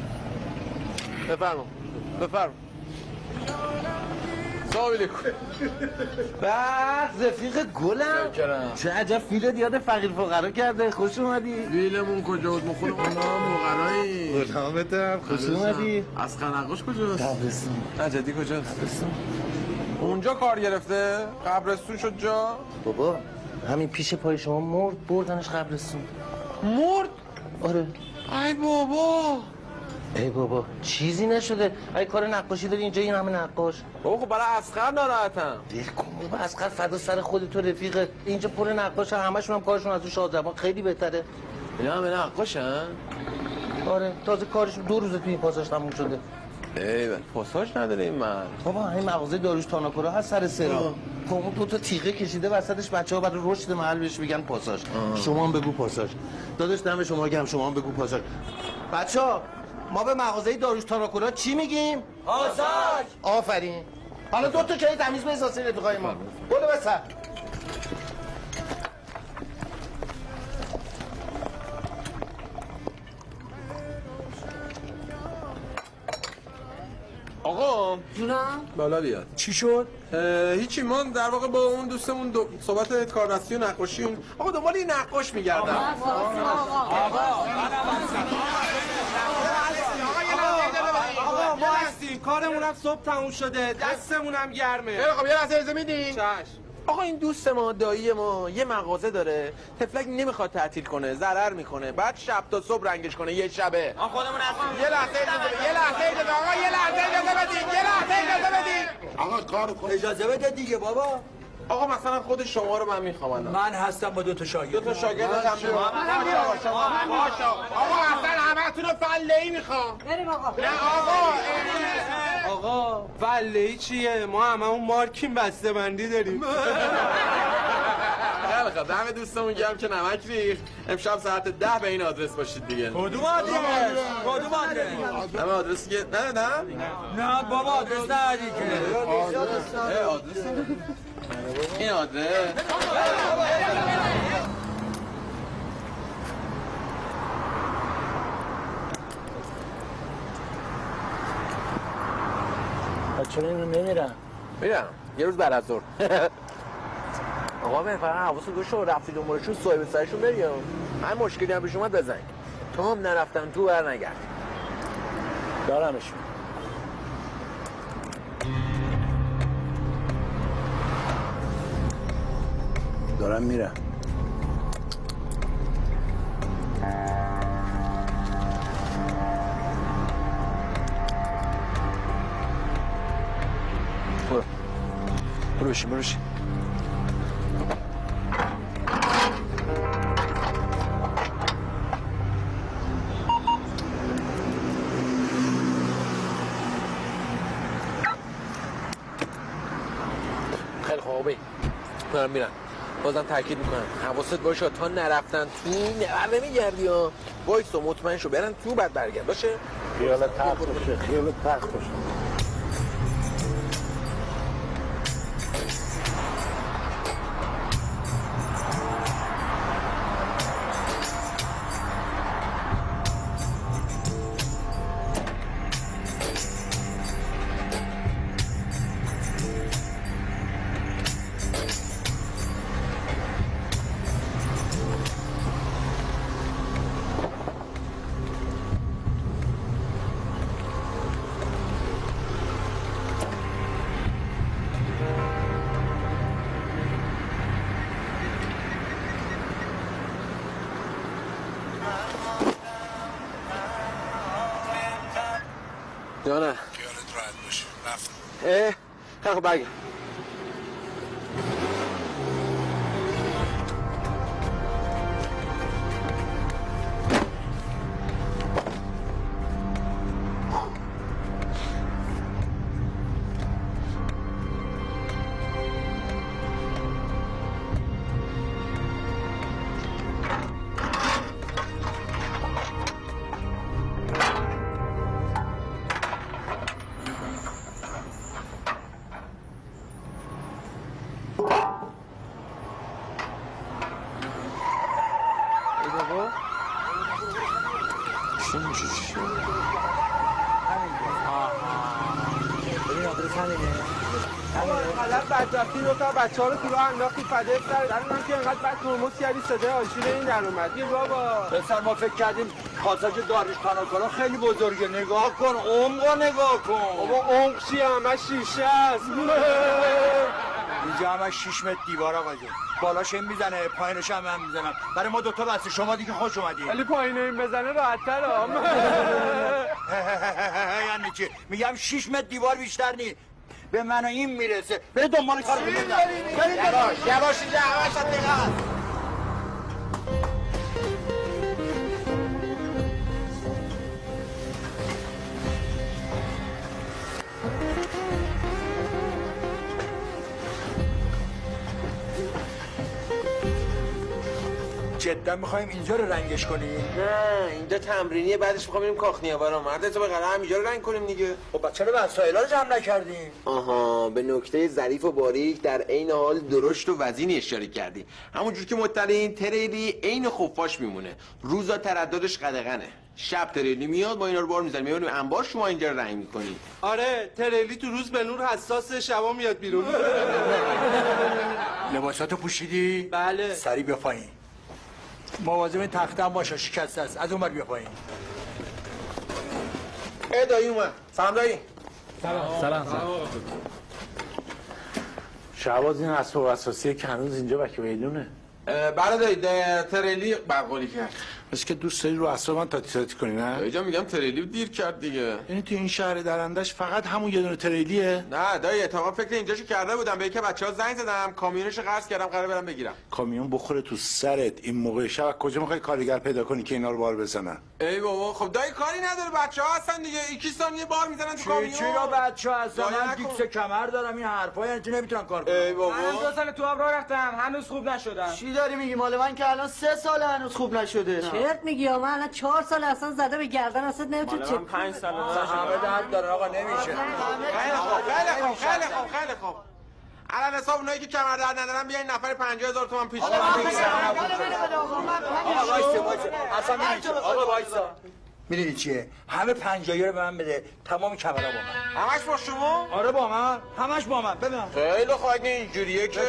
بفرما بفرما. سلام علیکم. بعد رفیق گلم چه عجب فیلت یاد فقیر فقرا کرده. خوش اومدی. فیلمون کجا بود؟ مخور اونا موقرایی. قرامتم. خوش اومدی. از خنقاش کجاست؟ قبرستون. نجدی کجاست؟ قبرستون. اونجا کار گرفته؟ قبرستون شد جا؟ بابا همین پیش پای شما مرد، بردنش قبرستون. مرد؟ آره. ای بابا. ای بابا چیزی نشده. ای کار نقاشی داری اینجا این همه نقاش. بابا خب برای اسقر ناراحتم. دل کن بابا، اسقر فدا سر خودت تو رفیقت. اینجا پر نقاش همشون هم کارشون از اون شادزبان خیلی بهتره. اینا همه نقاشن؟ آره تازه کارشون دو روزه توی این پاساژ تموم شده. ای بابا پاساژ نداره این من. بابا این مغازه داریوش تاناکورا هست سر سرا. اون دو تا تیغه کشیده وسطش، بچه‌ها برای رشد محل بهش میگن پاساژ. شما هم بگو پاساژ. داداش دم شما گرم، شما هم بگو پاساژ. بچه‌ها ما به مغازه داریوش تاناکورا چی میگیم؟ پاساژ. آفرین. حالا دو تا چای تمیز بساز رفیقای ما. برو بسر. آقا جونم؟ بالا بیاد. چی شد؟ هیچی، ما در واقع با اون دوستمون دو... صحبت کاردستی و نقاشی اون آقا دنبال این نقاش میگردم. آقا ما هستیم، کارمونم صبح تموم شده، دستمونم گرمه. خب یه لحظه اجازه میدین؟ چشم. آقا این دوست ما دایی ما یه مغازه داره، تفلک نمیخواد تعطیل کنه، ضرر میکنه، بعد شب تا صبح رنگش کنه یه شبه. ما خودمون هستیم. یه لحظه اجازه یه لحظه اجازه آقا یه لحظه اجازه بدین یه لحظه اجازه بدین. آقا کارو کن. اجازه بده دیگه بابا. آقا مثلا خود شما رو من میخوام الان. من هستم با دو تا شاگرد. دو تا شاگرد هم شما. آقا شما باشه. آقا اصلا همتون رو فله‌ای میخوام. بریم آقا. نه آقا. آقا فله‌ای چیه؟ ما هممون مارکیم بسته بندی داریم. خیلی خوب، دم دوستمون گرم که نمک ریخت. امشب ساعت ده به این آدرس باشید دیگه. کدوم آدرس؟ کدوم آدرس؟ همه آدرسی که نه نه نه بابا آدرس ندادی که. آدرس این آدرس. چرا اینو نمیرم؟ میرم یه روز بعد از ظهر. آقا من فقط حواست گوش رو رفتی دنبالشون صاحب سرشون بریم. هر مشکلی هم پیش اومد بزنگ. تو هم نرفتن تو بر نگرد. دارمشون. دارم میرم. برو برو بشین برو بشین. خیلی خوبه دارم میرم. بازم تاکید میکنم حواست باشه تا نرفتن تو نبر نمیگردی ها. وایسا مطمئن شو برن تو بعد برگرد باشه. خیالت تخت باشه، خیالت تخت باشه. یا نه؟ خیالت راحت باشه. رفت. اه خیلی خب برگرد. بدبختی رو تا بچه ها رو تو راه انداختی فده سر در من که اینقدر بد ترمز کردی صدای آشیل این در اومد. یه بابا پسر ما فکر کردیم خاصاج داریش پناهگاه خیلی بزرگه. نگاه کن عمقو نگاه کن. بابا عمق چیه؟ همه شیشه است. اینجا همه شیش متر دیوار آقا جون. بالاش این میزنه پایینش هم من میزنم. برای ما دوتا بسته شما دیگه خوش اومدی. ولی پایین این بزنه راحت‌تر هم. یعنی چی؟ میگم شیش متر دیوار بیشتر نی. به من این میرسه. برید دنبال کارو بکنید. یواش یواش اینجا همش دقیقاً. جدا میخوایم اینجا رو رنگش کنیم؟ نه اینجا تمرینیه، بعدش میخوایم بریم کاخنیابارا. مرد تو به قرار اینجا رو رنگ کنیم دیگه. خب چرا وسایلا رو جمع نکردیم؟ آها به نکته ظریف و باریک در عین حال درشت و وزینی اشاره کردی. همونجور که مطلعین تریلی عین خفاش میمونه. روزا ترددش قدغنه. شب تریلی میاد ما اینا رو بار میزنیم میبینیم انبار شما اینجا رو رنگ میکنی. آره تریلی تو روز به نور حساس، شبا میاد بیرون. لباساتو پوشیدی؟ بله. سری بیا پایین. مواظب این تخته هم باشه شکسته است. از اون بر بیا پایین. ای دایی اومد. سلام دایی. سلام سلام سلام. شعباز این اسباب اساسیه که هنوز اینجا وکی میدونه. بله دایی تریلی برقولی کرد. بس که دوست داری رو اسباب من تاتی تاتی کنی نه؟ دایی جان میگم تریلی دیر کرد دیگه. یعنی تو این شهر درندش فقط همون یه دونه تریلیه؟ نه دایی اتفاقا فکر اینجاشو کرده بودم به یکی بچه‌ها زنگ زدم کامیونشو قرض کردم قرار برم بگیرم. کامیون بخوره تو سرت این موقع شب کجا میخوای کارگر پیدا کنی که اینا رو بار بزنن؟ ای بابا خب دایی کاری نداره بچه‌ها هستن دیگه یکی ثانیه بار میزنن تو کامیون. چی را بچه‌ها هستن؟ من دیکس کمر دارم این حرفا یعنی نمیتونن کار کنن. ای بابا من دو سال تو آب راه رفتم هنوز خوب نشدم. چی داری میگی؟ مال من که الان سه سال هنوز خوب نشده. چرت میگی؟ من الان چهار سال اصلا زده به گردن اصلا نمیتونه چه پنج سال همه درد داره آقا نمیشه. خیلی خوب خیلی خوب خیلی خوب خیلی خوب. الان حساب اونایی که کمر درد ندارن بیاین نفر پنجاه هزار تومان پیش بدن. آقا وایسا وایسا اصلا نمیشه. آقا وایسا. میدونی چیه؟ همه پنجایی رو به من بده. تمام کمرا با من. همش با شما؟ آره با من. همش با من. ببینم. خیلی خوب اگه اینجوریه که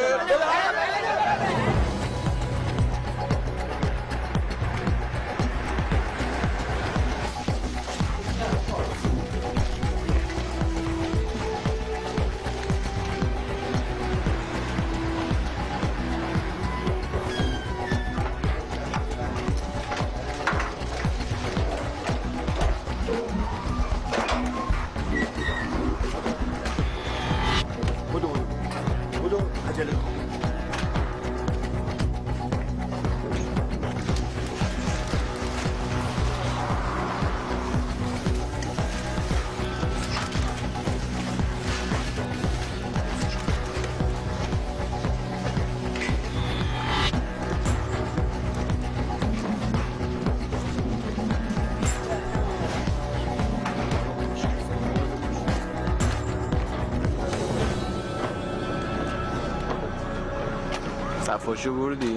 صفاشو بردی؟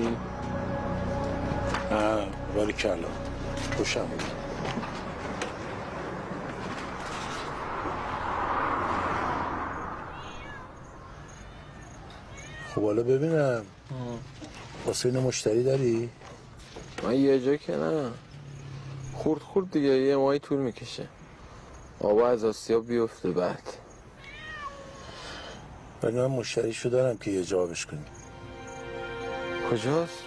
نه ولی کلا خوشم بود. خب حالا ببینم واسه اینو مشتری داری؟ من یه جا که نه خورد خورد دیگه یه ماهی طول میکشه آبا از آسیاب بیفته بعد. ولی من مشتریشو دارم که یه جوابش کنی. کجاست؟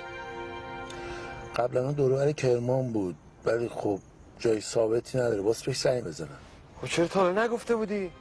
قبلا اون دورور کرمان بود ولی خب جای ثابتی نداره باز پیش زنگ بزنم. خب چرا تا حالا نگفته بودی؟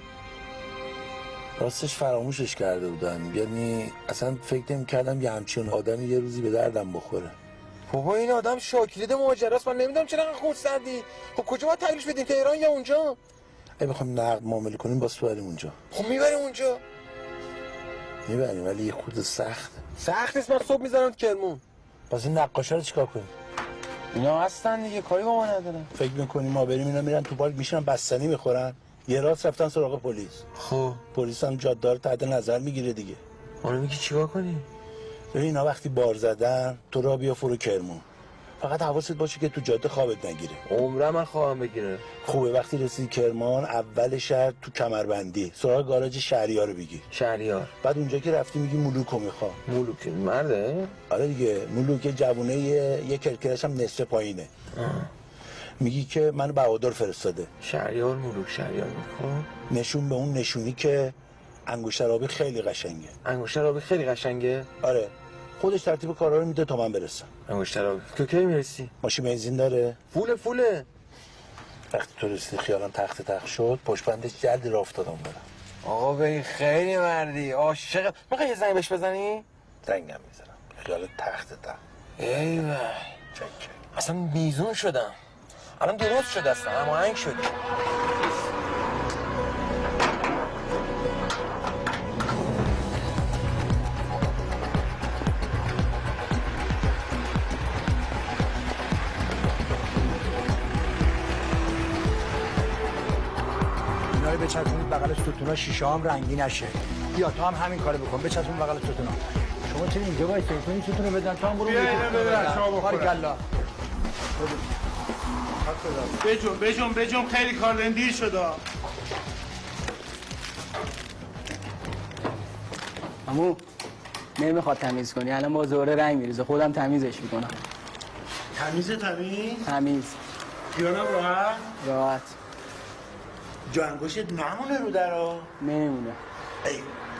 راستش فراموشش کرده بودم، یعنی اصلا فکر نمی‌کردم یه همچین آدمی یه روزی به دردم بخوره. بابا این آدم شاکلید ماجراست، من نمیدونم چرا انقدر خودسردی. خب کجا باید تحویلش بدیم، تهران یا اونجا؟ اگه بخوایم نقد معامله کنیم باز بریم اونجا. خب میبریم اونجا. میبریم ولی یه خورده سخته. سخت نیست، من صبح میذارم تو کرمون. باز این نقاشا رو چیکار کنیم؟ اینا هستن دیگه، کاری با ما ندارن. فکر می‌کنیم ما بریم اینا میرن تو پارک میشینن بستنی میخورن؟ یه راست رفتن سراغ پلیس. خب پلیس هم جاده رو تحت نظر میگیره دیگه. اونو میگی چیکار کنی؟ ببین اینا وقتی بار زدن تو راه بیا فرو کرمون. فقط حواست باشه که تو جاده خوابت نگیره. عمره من خواهم بگیره. خوبه وقتی رسیدی کرمان اول شهر تو کمربندی سراغ گاراژ شهریار رو بگی. شهریار. بعد اونجا که رفتی میگی ملوکو میخوام. ملوک مرده؟ آره دیگه، ملوک جوونه یه, یه کرکرش هم نصف پایینه. آه. میگی که منو بهادر فرستاده. شهریار ملوک شهریار میخوام. نشون به اون نشونی که انگشتر آبی خیلی قشنگه. انگشتر آبی خیلی قشنگه؟ آره. خودش ترتیب کارا رو میده تا من برسم. انگشتر آبی. تو کی میرسی؟ ماشین بنزین داره؟ فوله فوله. وقتی تو رسیدی خیالم تخت تخت شد، پشت بندش جلدی راه افتادم برم. آقا ببین خیلی مردی، عاشق. میخوای یه زنگ بهش بزنی؟ زنگم میزنم. خیال تخت تخت. ایوه. چک. اصلا میزون شدم. الان درست شد اصلا، هماهنگ شدی. اینایی بچسبونید بغل ستونا، شیشه هم رنگی نشه. بیا تو هم همین کارو بکن، بچسبون بغل ستونا. شما چرا اینجا وایسید؟ این ستونو بدن، تو هم برو بیا اینو ببر شما بخورم. باریکلا. بجون بجون بجون خیلی کار داریم، دیر شده. عمو نمیخواد تمیز کنی، الان با زهره رنگ میریزه، خودم تمیزش میکنم. تمیز تمیز؟ تمیز. خیانم راحت؟ راحت. جا انگشتت نمونه رو درا؟ نمونه. ای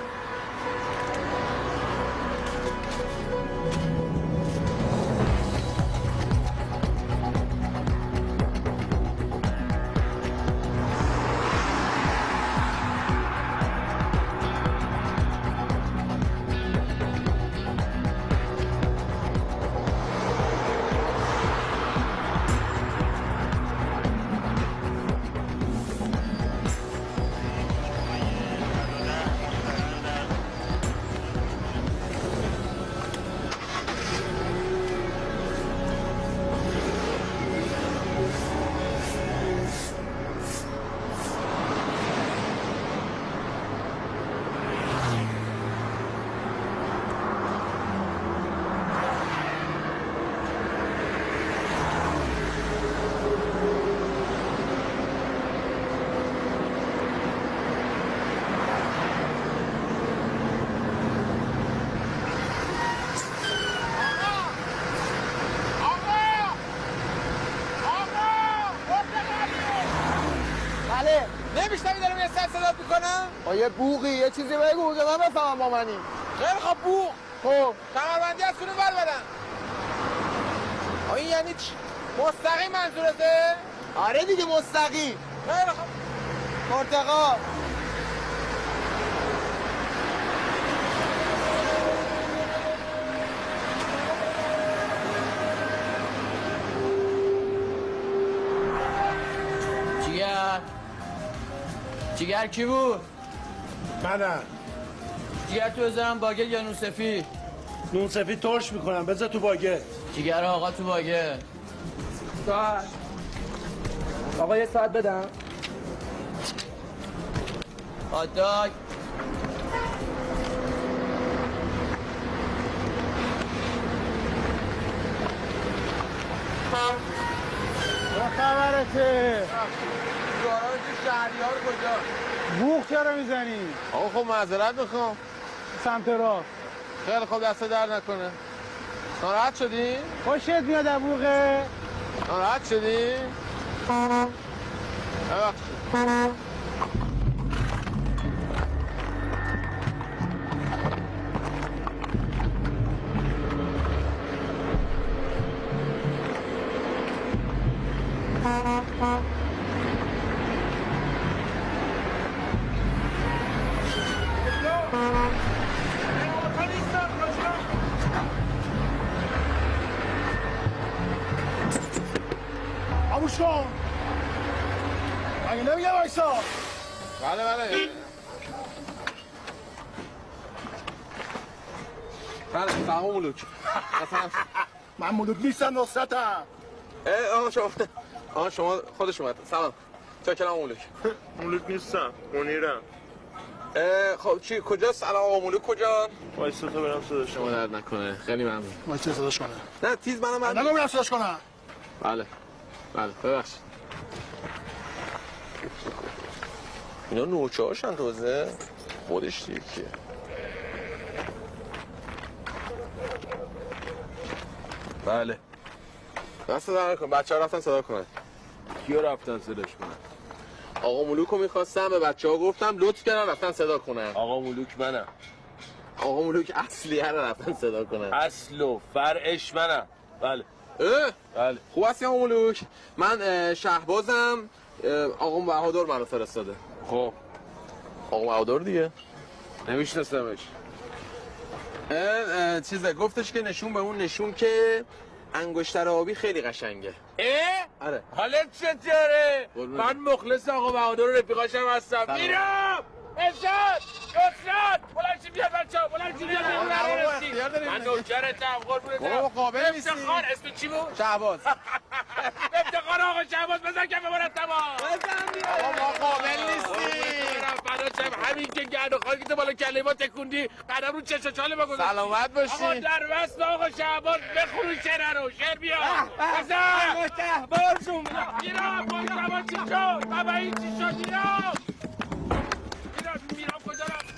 نمیشتمی دارم یه سر صدات میکنم؟ آیه بوقی یه چیزی بگو که من بفهمم با منی. خیلی خواب بوق. خب کمربندی از کنون بر بدن. این یعنی چی؟ مستقیم منظورته؟ آره دیگه مستقیم. خیلی خوب. پرتقال. جیگر جیگر کی بود؟ منم. جیگر تو بذارم باگت یا نون سفید؟ نون سفید ترش میکنم، بذار تو باگت. جیگر آقا تو باگت. ساعت آقا یه ساعت بدم. آداک چه خبرته؟ گاراژ شهریار کجا؟ بوق چرا میزنی؟ آقا خب معذرت میخوام. سمت راست. خیلی خوب، دست در نکنه. ناراحت شدی؟ خوشت میاد بوقه؟ ناراحت شدی؟ ببخشید. صداش کن. مگه نمیگه وایسا؟ بله بله. بله فهم ملوک. من ملوک نیستم نصرتم. آقا شما آقا شما خودش اومد. سلام. چاکرم ملوک. ملوک نیستم. منیرم. خب چی کجاست الان آقا ملوک کجا؟ وایسا تا برم صداش شما درد نکنه. خیلی ممنون. وایسا صداش کنه. نه تیز منم من. نگو برم صداش کنم. بله. بله ببخشید. اینا نوچه هاشن روزه خودش دیگه بله دست صدا نکن بچه ها رفتن صدا کنن کیا رفتن صداش کنن آقا ملوک رو میخواستم به بچه ها گفتم لطف کردن رفتن صدا کنن آقا ملوک منم آقا ملوک اصلی هر رفتن صدا کنن اصل و فرعش منم بله اه بله خوب هستی آقا ملوک من شهبازم آقا بهادر منو فرستاده خب آقا بهادر دیگه نمیشناسمش چیزه گفتش که نشون به اون نشون که انگشتر آبی خیلی قشنگه اه؟ آره حالت چطوره؟ من مخلص آقا بهادر و رفیقاشم هستم میرم ارشاد نصرت بلند بیاد بچه ها بلند بیاد من نوکرتم قربونت بابا قابل نیستی افتخار اسم چی بود؟ شهباز افتخار آقا شهباز بزن کف مرتبا آقا ما قابل نیستی همین که گرد و خاکی تو بالا کله ما تکوندی قدم رو چش و چاله ما گذاشتی سلامت باشی آقا در وصف آقا شهباز بخونون شعر رو شعر بیا بزن بارشون میرم باید زمان چی شد بابا این چی شد میرم میرم میرم کجا رفت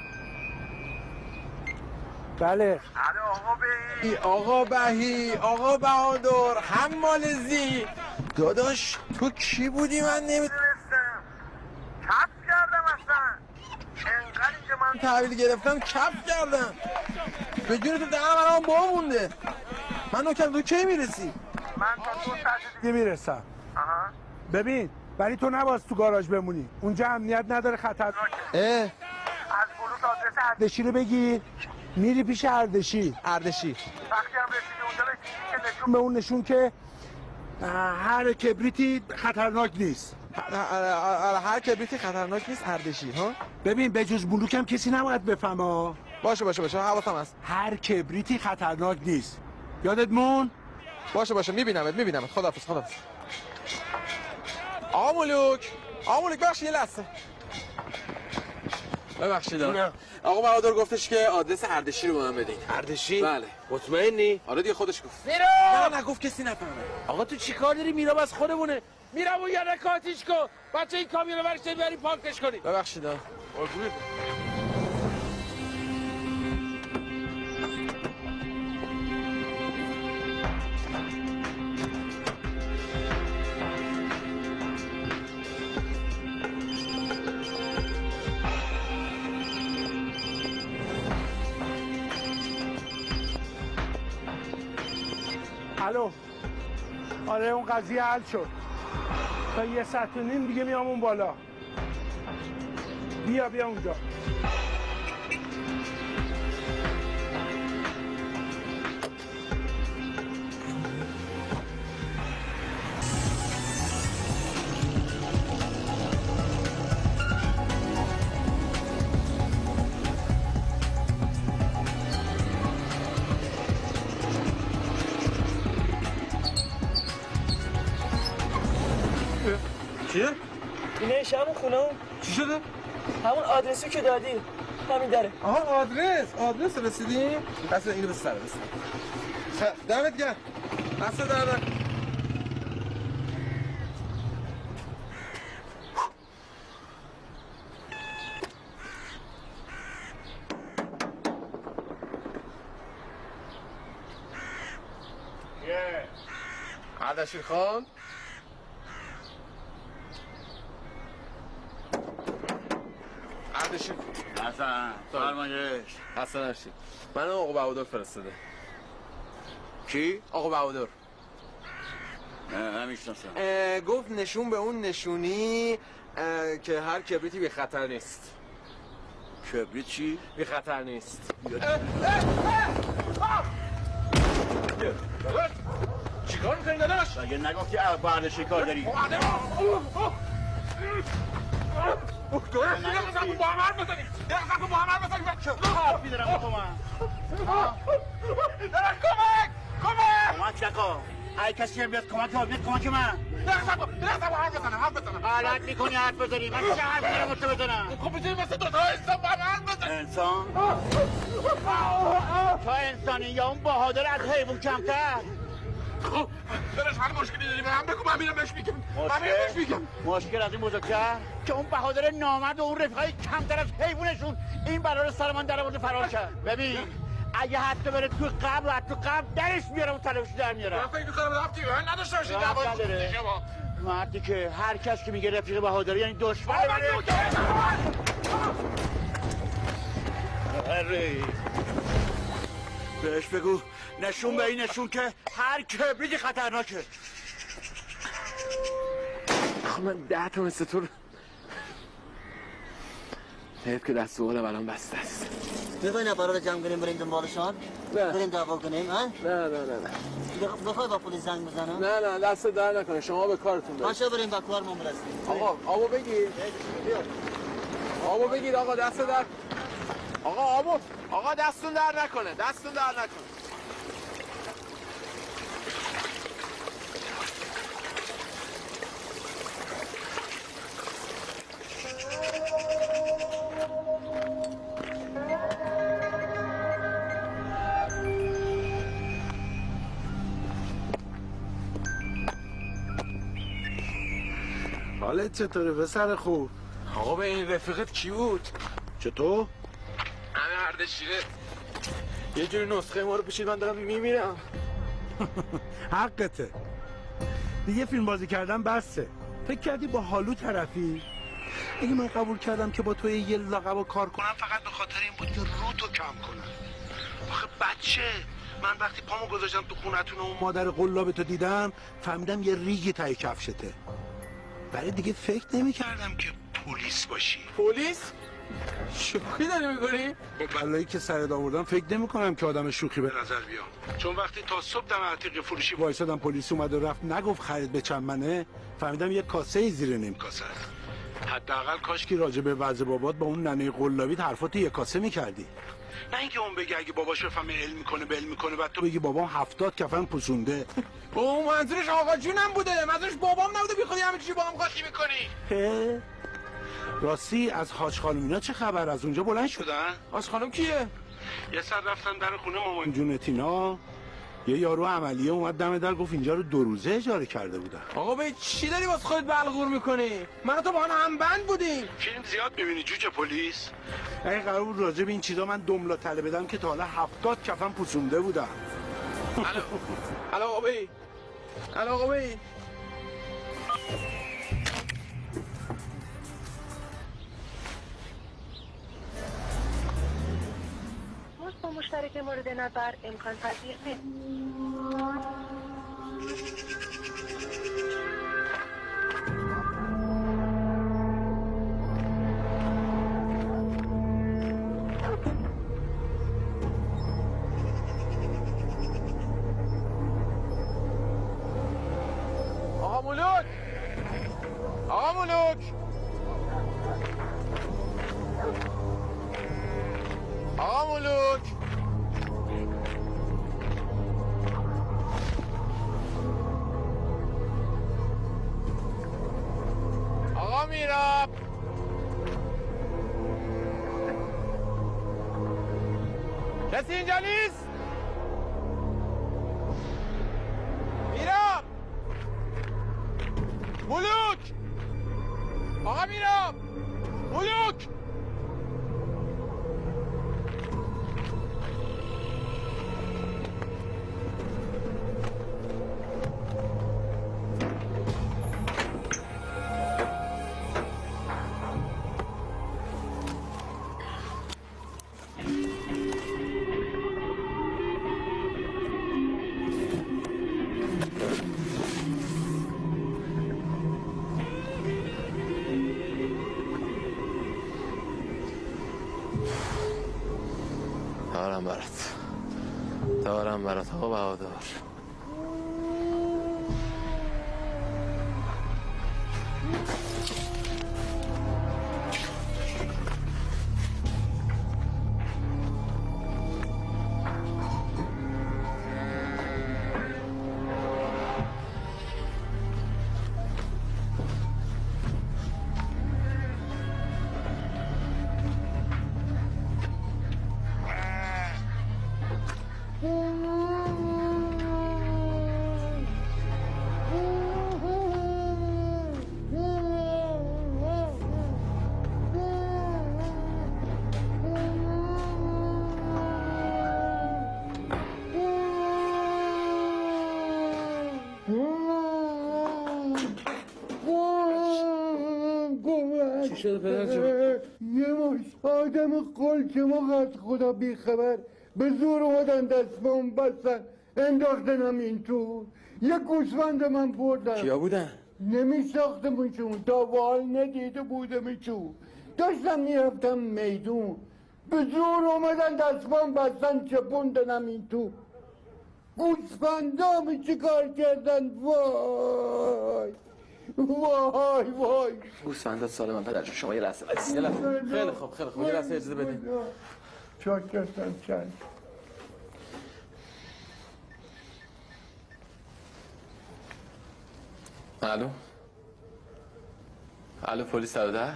بله آقا بهی آقا بهی آقا بهادر هم مالزی داداش تو کی بودی من نمیدونستم کف کردم اصلا انقدر اینجا من تحویل گرفتم کف کردم به جون تو دهنم الان با مونده من نوکم تو کی میرسی من تا دو ساعت دیگه میرسم ببین ولی تو نباید تو گاراژ بمونی اونجا امنیت نداره خطر اه از بلوک آدرس اردشی رو بگیر میری پیش اردشی اردشی وقتی هم رسیدی اونجا بگیری که نشون به اون نشون که هر کبریتی خطرناک نیست هر کبریتی خطرناک نیست اردشی ها ببین به جز بلوک هم کسی نباید بفهمه باشه باشه باشه حواسم هست هر کبریتی خطرناک نیست یادت مون باشه باشه میبینمت میبینمت خداحافظ خداحافظ آقا ملوک آقا ملوک بخش یه لحظه ببخشید آقا بهادر گفتش که آدرس اردشی رو به من بدین اردشی؟ بله مطمئنی؟ آره دیگه خودش گفت میرم نه نگفت کسی نفهمه آقا تو چی کار داری میرم از خودمونه میرم اون یه رکاتیش کن بچه این کامیون رو برشتیم بریم پاکش کنیم ببخشید الو آره اون قضیه حل شد تا یه ساعت و نیم دیگه میام اون بالا بیا بیا اونجا چیه؟ اینه همون خونه اون چی شده؟ همون آدرسی که دادی همین داره آها آدرس آدرس رسیدیم؟ پس اینو بس سر بس دمت گرم دست دردن اردشیر خان اردشیر حسن فرمایش حسن هرشی من آقا بهادر فرستاده کی؟ آقا بهادر نمیشناسم گفت نشون به اون نشونی که هر کبریتی بی خطر نیست کبریت چی؟ بی خطر نیست چیکار میکنی بریم داداش. اگه نگفتی برداشی کار داری. داداش یه دقیقه با هم حرف بزنیم. یه دقیقه با هم حرف بزنیم. چه حرفی دارم با تو من؟ داداش کمک! کمک! کمک نکن. ای کسی هم بیاد کمک ما بیاد کمک من. دقیقه با دقیقه حرف بزنم. حرف بزنم. غلط میکنی حرف بزنی. من چه حرفی دارم با تو بزنم؟ خب بزنیم مثل دو تا انسان با هم حرف بزنیم. انسان؟ تو انسانی یا اون بهادر از حیوان کمتر؟ خب داداش هر مشکلی داری به هم بگو من میرم بهش میگم. من میرم بهش میگم. مشکل از این بزرگتر که اون بهادر نامرد و اون رفیقای کمتر از حیوانشون این بلا رو سر من در آورد فرار کرد. ببین اگه حتی بره تو قبر و تو قبر درش میارم و تلفش در میارم. من فکر می‌کنم رفتی من نداشته باشی دعوا شما. مردی که هر کس که میگه رفیق بهادری یعنی دشمن منه. هری بهش بگو نشون به این نشون که هر کبریتی خطرناکه. خب من ده تا مثل تو رو حیف که دست و قلم الان بسته است. میخوایی نفرها رو جمع کنیم بریم دنبالشان؟ نه بریم دعوا کنیم ها؟ نه نه نه نه بخوای با پلیس زنگ بزنم؟ نه نه دست در نکنه شما به کارتون برید. باشه بریم با کارمون برسیم. آقا آبو بگیر. آبو بگیر آقا دست در. آقا آبو آقا دستون در نکنه دستون در نکنه. حالت چطوره پسر خوب؟ آقا به این رفیقت کی بود؟ چطور؟ همه اردشیره یه جوری نسخه ما رو پوشید من دارم میمیرم. حقته دیگه فیلم بازی کردن بسه. فکر کردی با حالو طرفی؟ اگه من قبول کردم که با تو یه لقب کار کنم فقط به خاطر این بود که رو تو کم کنم. آخه بچه من وقتی پامو گذاشتم تو خونتون و اون مادر قلاب تو دیدم فهمیدم یه ریگی تای کفشته. برای دیگه فکر نمی کردم که پلیس باشی. پلیس؟ شوخی داری میکنی؟ با بلایی که سرت آوردم فکر نمی کنم که آدم شوخی به نظر بیام. چون وقتی تا صبح دم عتیق فروشی وایسادم پلیس اومد و رفت نگفت خرید به چند منه فهمیدم یه کاسه زیر نیم کاسه. حداقل کاش که راجع به وضع بابات با اون ننه قلابی حرفاتو یه کاسه میکردی. نه اینکه اون بگه اگه باباش بفهمه علم میکنه به علم میکنه بعد تو بگی بابام هفتاد کفن پوسونده. اون منظورش آقا جونم بوده منظورش بابام نبوده بی خودی همه چی با هم قاطی میکنی. راستی از حاج خانم اینا چه خبر؟ از اونجا بلند شدن؟ حاج خانم کیه؟ یه سر رفتن در خونه مامان جون تینا یه یارو عملیه اومد دم در گفت اینجا رو دو روزه اجاره کرده بودن. آقا به چی داری واسه خودت بلغور میکنی؟ من تو با هم همبند بودیم. فیلم زیاد میبینی جوجه پلیس؟ اگه قرار بود راجع به این چیزا من دملا تله بدم که تا حالا هفتاد کفن پوسونده بودم. الو الو آقا بی الو آقا بی با مشترک مورد نظر امکان پذیر نیست. آقا ملوک آقا ملوک آقا ملوک آقا میراب کسی اینجا نیست؟ میراب ملوک آقا میراب ملوک دارم برات دارم برات آقا بهادر. شده پدر جون؟ یه مش آدم قل که ما از خدا بیخبر به زور اومدن دستمون بستن انداختنم این تو یه گوسفند من بردن. کیا بودن؟ نمیشناختمشون تا وال ندیده بودمشون. داشتم میرفتم میدون به زور اومدن دستمون بستن چپوندنم این تو. گوسفندام چی کار کردن؟ وای وای وای. گوسفندات سالمن پدرجون. شما یه لحظه یه لحظه. خیلی خوب خیلی خوب. یه لحظه اجازه بدین. چاکرتم چند. الو الو پلیس صد و ده.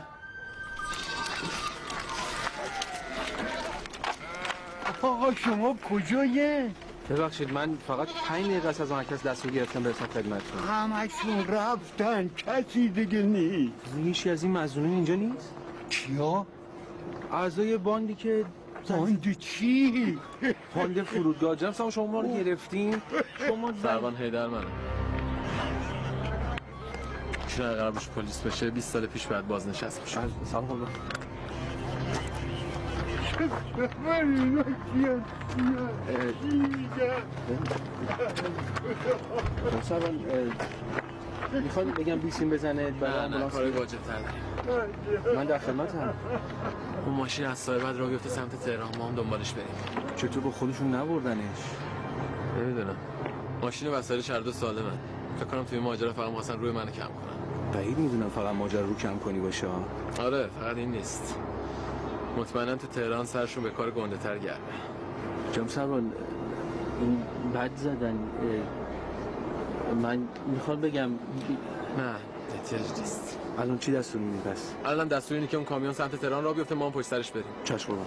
آقا شما کجایه؟ ببخشید من فقط پنج دقیقه از آن کس دستور گرفتم برسم خدمتتون. همشون رفتن کسی دیگه نیست. هیچی از این مظنونین اینجا نیست؟ کیا؟ اعضای باندی که باند چی؟ باند فرودگاه جنب شما ما رو گرفتین. شما سروان حیدر منم. چرا قرار باشه پلیس بشه بیست سال پیش بعد بازنشست بشه. سلام خدا. سروان میخواد بگم بیسیم بزنه بعد نه کاری واجب تر من در خدمتم. اون ماشین از صاحبت راه بیفته سمت تهران ما هم دنبالش بریم. چطور با خودشون نبردنش؟ نمیدونم. ماشین وسایلش هر دو سالمه. فکر کنم توی ماجرا فقط می‌خواستن روی منو کم کنن. بعید میدونم فقط ماجرا رو کم کنی باشه. آره فقط این نیست. مطمئنا تو تهران سرشون به کار گنده تر گرمه. جام سروان این بد زدن. من میخوام بگم نه احتیاج نیست. الان چی دستور میدی پس؟ الان دستور اینه که اون کامیون سمت تهران راه بیفته ما هم پشت سرش بریم. چشم قربان.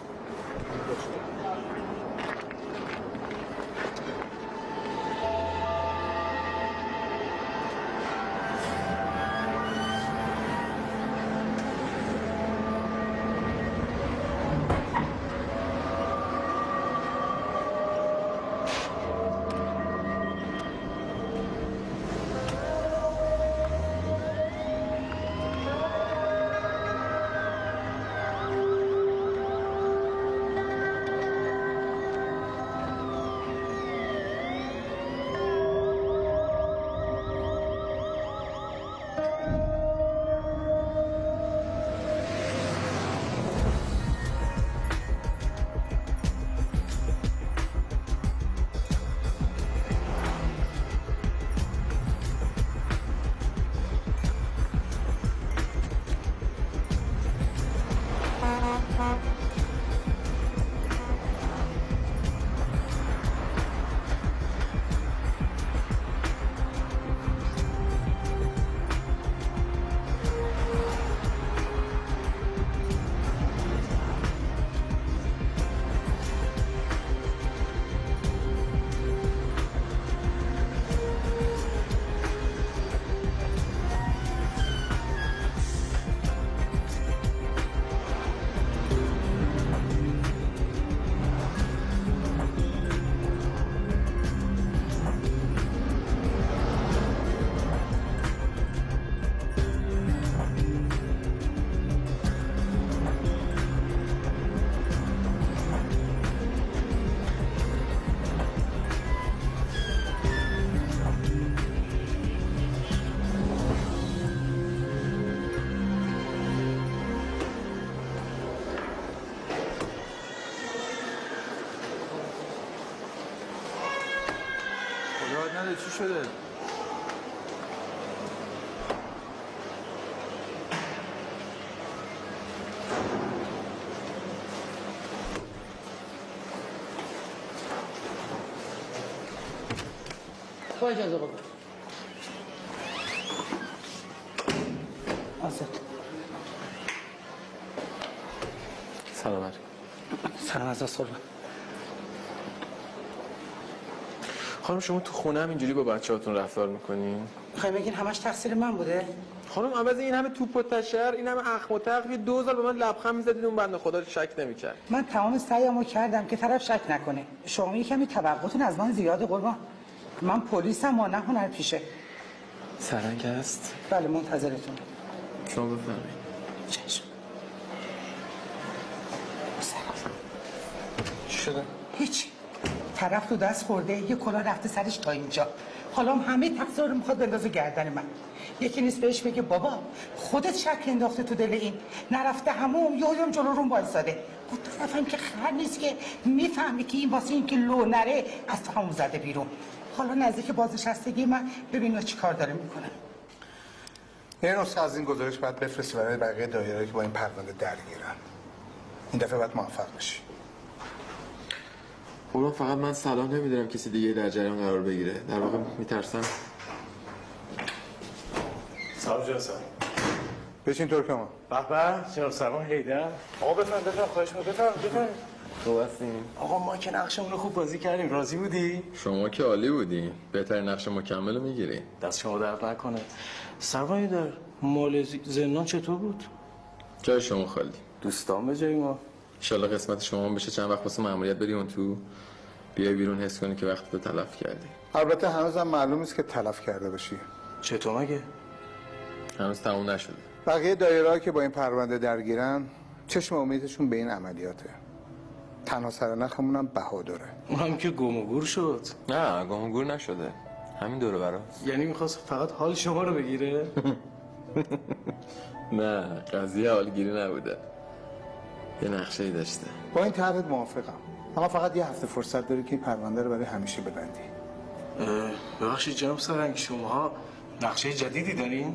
چی شده؟ با اجازه بکن. آسد. سلام علیکم. سلام از اصلا. خانم شما تو خونه هم اینجوری با بچه‌هاتون رفتار میکنین؟ میخوای بگین همش تقصیر من بوده؟ خانم عوض این همه توپ و تشر، این همه اخم و تخم، یه دوزار به من لبخند میزدید اون بنده خدا شک نمیکرد. من تمام سعیمو کردم که طرف شک نکنه. شما یه کمی توقعتون از من زیاده قربان. من پلیسم و نه هنرپیشه. سرنگ است؟ بله منتظرتون. شما بفرمایید. چشم. چی شده؟ هیچ. طرف تو دست خورده یه کلاه رفته سرش تا اینجا. حالا همه تقصیر رو میخواد بندازه گردن من. یکی نیست بهش بگه بابا خودت شک انداخته تو دل این، نرفته همون یا هم جلو روم وایساده. خود طرفم که خبر نیست که میفهمی که این واسه این که لو نره از تو همون زده بیرون. حالا نزدیک بازنشستگی من ببین چی کار داره میکنه. یه نسخه از این گزارش باید بفرستی برای بقیه دایره‌ای که با این پرونده درگیرن. این دفعه باید موفق بشی. قربان فقط من صلاح نمیدونم کسی دیگه در جریان قرار بگیره. در واقع میترسم. سلام جان سلام. بشین ترکمان. به به جناب سرمان حیدر. آقا بفرمایید بفرمایید خواهش می‌کنم بفرمایید بفرمایید. خوب هستین؟ آقا ما که نقشمون رو خوب بازی کردیم. راضی بودی؟ شما که عالی بودین. بهترین نقش مکمل رو میگیری. دست شما درد نکنه. سرمان حیدر مال زندان چطور بود؟ جای شما خالی. دوستان به جای ما. انشالله قسمت شما هم بشه چند وقت واسه مأموریت بری اون تو بیای بیرون حس کنی که وقت تو تلف کردی. البته هنوزم معلوم نیست که تلف کرده باشی. چطور مگه؟ هنوز تموم نشده. بقیه دایره‌ها که با این پرونده درگیرن چشم امیدشون به این عملیاته. تنها سرنخمون هم بهادره. اونم که گم و گور شد. نه گم و گور نشده. همین دوره براست. یعنی میخواست فقط حال شما رو بگیره؟ نه قضیه حالگیری نبوده. یه نقشه‌ای داشته. با این طرحت موافقم. اما فقط یه هفته فرصت داری که این پرونده رو برای همیشه ببندی. ببخشید جناب سرنگ شماها نقشه جدیدی دارین؟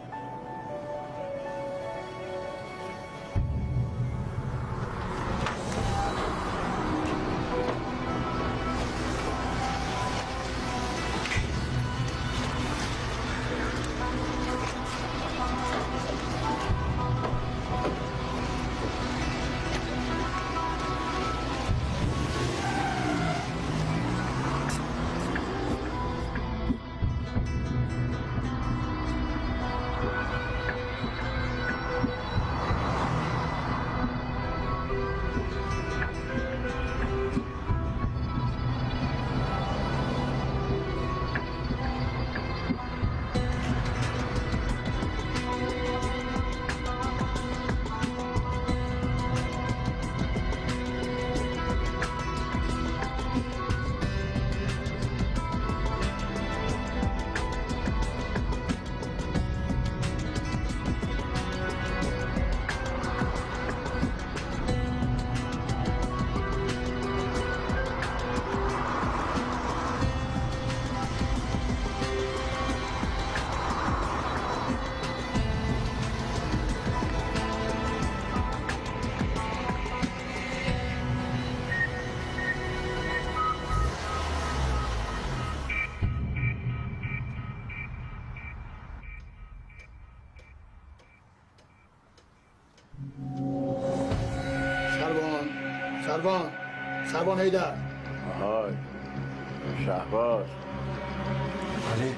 سربان سربان حیدر. آهای شهباز. علی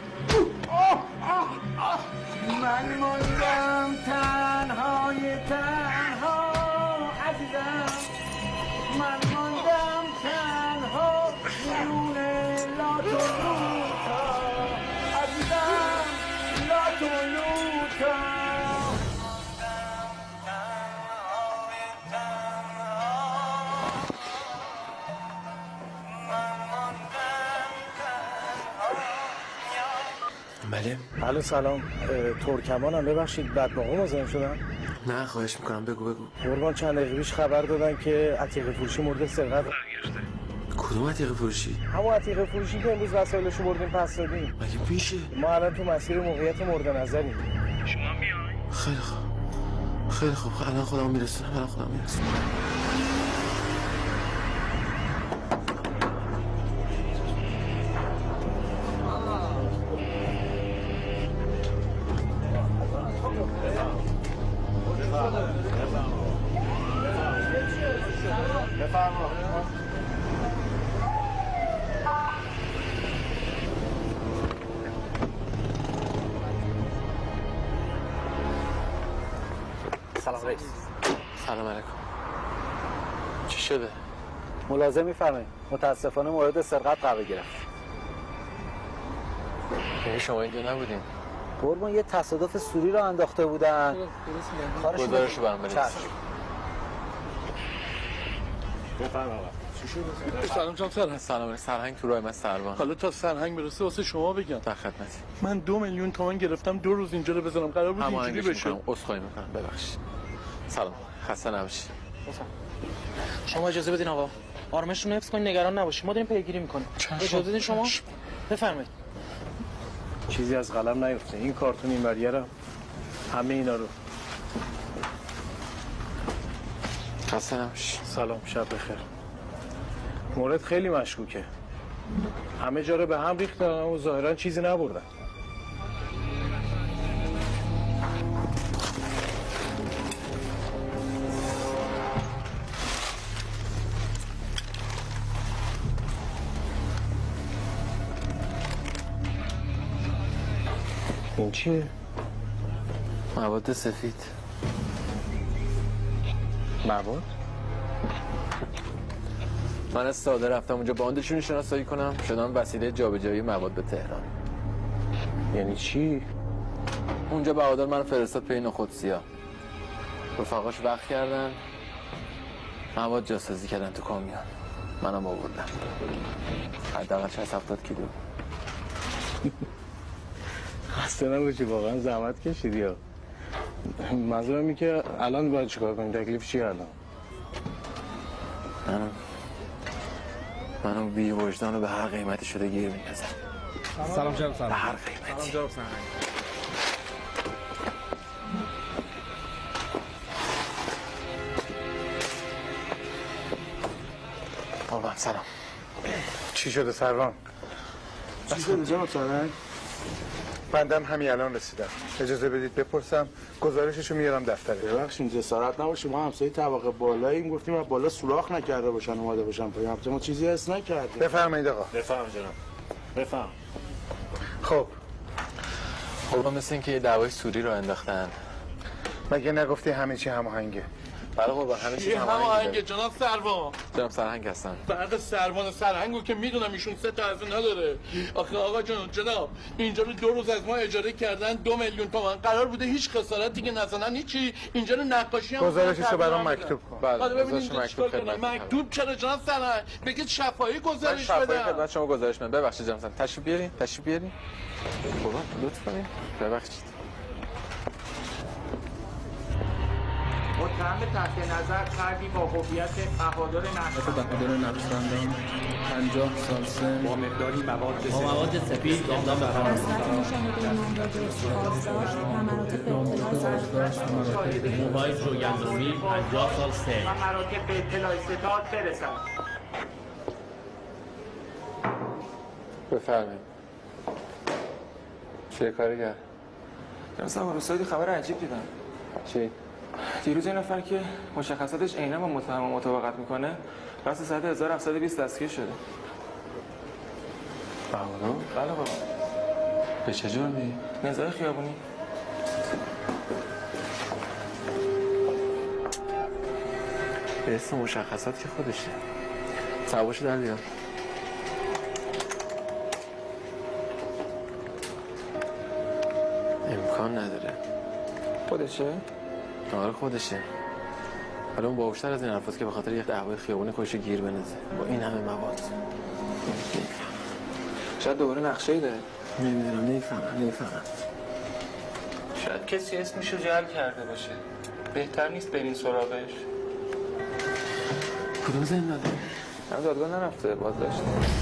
من موندم تنهای تنها عزیزم، من موندم تنها میون لاتولوتا عزیزم، لاتولوتا. بله. الو سلام. ترکمانم ببخشید بعد موقع مزاحم شدم. نه خواهش میکنم بگو بگو. قربان چند دقیقه پیش خبر دادن که عتیقه فروشی مورد سرقت قرار گرفته. کدوم عتیقه فروشی؟ همون عتیقه فروشی که امروز وسایلشو بردیم پس دادیم. مگه میشه؟ ما الان تو مسیر موقعیت مورد نظریم. شما میای؟ خیلی خوب. خیلی خوب. الان خودم میرسونم. الان خودم میرسونم. سلام رئیس. سلام علیکم. چی شده؟ ملازم میفرمایید. متاسفانه مورد سرقت قرار گرفت. یعنی شما اینجا نبودین؟ قربان یه تصادف سوری رو انداخته بودن. گزارشو برام بنویس. بفرما آقا. چی شد؟ سلام جان سرهنگ. سلام سرهنگ تو راه من سروان. حالا تا سرهنگ برسه واسه شما بگم. در خدمتی. من دو میلیون تومان گرفتم دو روز اینجا رو بزنم. قرار بود اینجوری بشه. عذرخواهی میکنم ببخشید. سلام. خسته نباشید. شما اجازه بدین آقا. آرامشتون رو حفظ کنین، نگران نباشید. ما داریم پیگیری میکنیم. اجازه بدین شما. بفرمایید. چیزی از قلم نیفته. این کارتون این وریه همه اینا رو. خسته نباشید. سلام شب بخیر. مورد خیلی مشکوکه. همه جا رو به هم ریختن و ظاهرا چیزی نبردن. این چیه؟ مواد سفید. مواد؟ من از ساده رفتم اونجا باندشون شناسایی کنم، شدم وسیله جابجایی مواد به تهران. یعنی چی؟ اونجا بهادر من فرستاد پی نخودسیا. رفقاش وقت کردن، مواد جاسازی کردن تو کامیون. منم آوردم. حداقل شصت هفتاد کیلو. خسته نباشی، واقعا زحمت کشیدی ها. منظورم اینه که الان باید چیکار کنیم؟ تکلیف چیه الان؟ منم منو بی وجدان رو به هر قیمتی شده گیر میندازم. سلام جناب سلام. به هر قیمتی. سلام جناب سلام. قربان سلام. چی شده سروان؟ چی شده جناب سلام؟ بندم همین الان رسیدم. اجازه بدید بپرسم، گزارششو میارم دفتره. ببخشید جسارت نباشه، ما همسایه طبقه بالاییم، گفتیم از بالا سوراخ نکرده باشن اومده باشن پایین. البته ما چیزی حس نکردیم. بفرمایید آقا. بفرمایید جناب. بفرم. خب قربان مثل اینکه یه دعوای سوری رو انداختن. مگه نگفتی همه چی هماهنگه؟ بله قربان همه چی هماهنگه. هماهنگه. جناب سروان. جناب سرهنگ هستم. فرق سروان و سرهنگو که میدونم ایشون سه طرفه نداره. آخه آقا جان جناب اینجا رو دو روز از ما اجاره کردن دو میلیون تومان. قرار بوده هیچ خسارتی که نزنن هیچی. اینجا رو نقاشی هم گزارششو برام مکتوب کن. بله گزارششو مکتوب کنم. مکتوب چرا جناب سرهنگ؟ بگید شفاهی گزارش بده. بدم. خدمت شما گزارش بدم. ببخشید جناب سرهنگ. تشریف بیارین. تشریف بیارین. قربان لطف کنین. ببخشید. متهم تحت نظر کردی با هویت بهادر نقشبندان بهادر نقشبندان پنجاه سال سن با مقداری مواد سفید با مواد سفید اقدام به فرار موبایل جویندامی پنجاه سال سن و مراتب به اطلاع ستاد برسد. بفرمایید. چه کاری کرد؟ جناب سروان استاد خبر عجیب دیدم. چی؟ دیروز این نفر که مشخصاتش عیناً با متهم مطابقت میکنه راست ساعت هزار و هفتصد و بیست دستگیر شده. بهادر؟ بله بابا. به چه جرمی؟ نزاع خیابونی. به اسم مشخصات که خودشه. سوابشو در بیار. امکان نداره. خودشه؟ آره خودشه. ولی اون باوشتر از این حرفاست که به خاطر یک دعوای خیابونی کشه گیر بنزه با این همه مواد. شاید دوباره نقشه‌ای داره. نمیدونم نمیفهمم نمیفهمم. شاید کسی اسمشو جعل کرده باشه. بهتر نیست برین سراغش. کدوم زندانه؟ هم دادگاه نرفته بازداشت.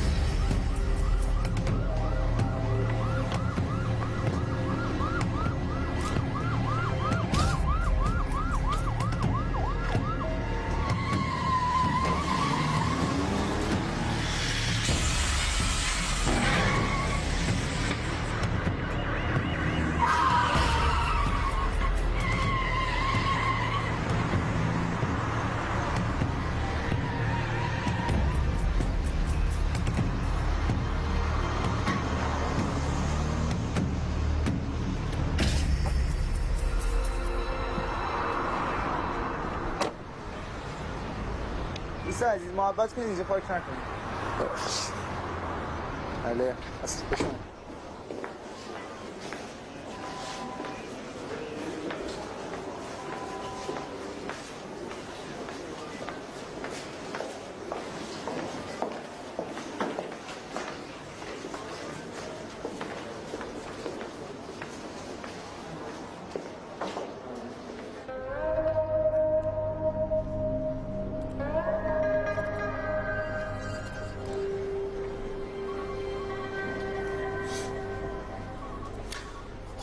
دوست عزیز محبت کنید اینجا پارک نکنید. بله اصلا بشون.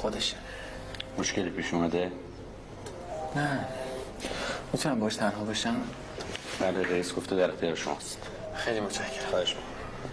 خودشه. مشکلی پیش اومده؟ نه میتونم باش تنها باشم؟ بله رئیس گفته در اختیار شماست. خیلی متشکرم. خواهش می‌کنم.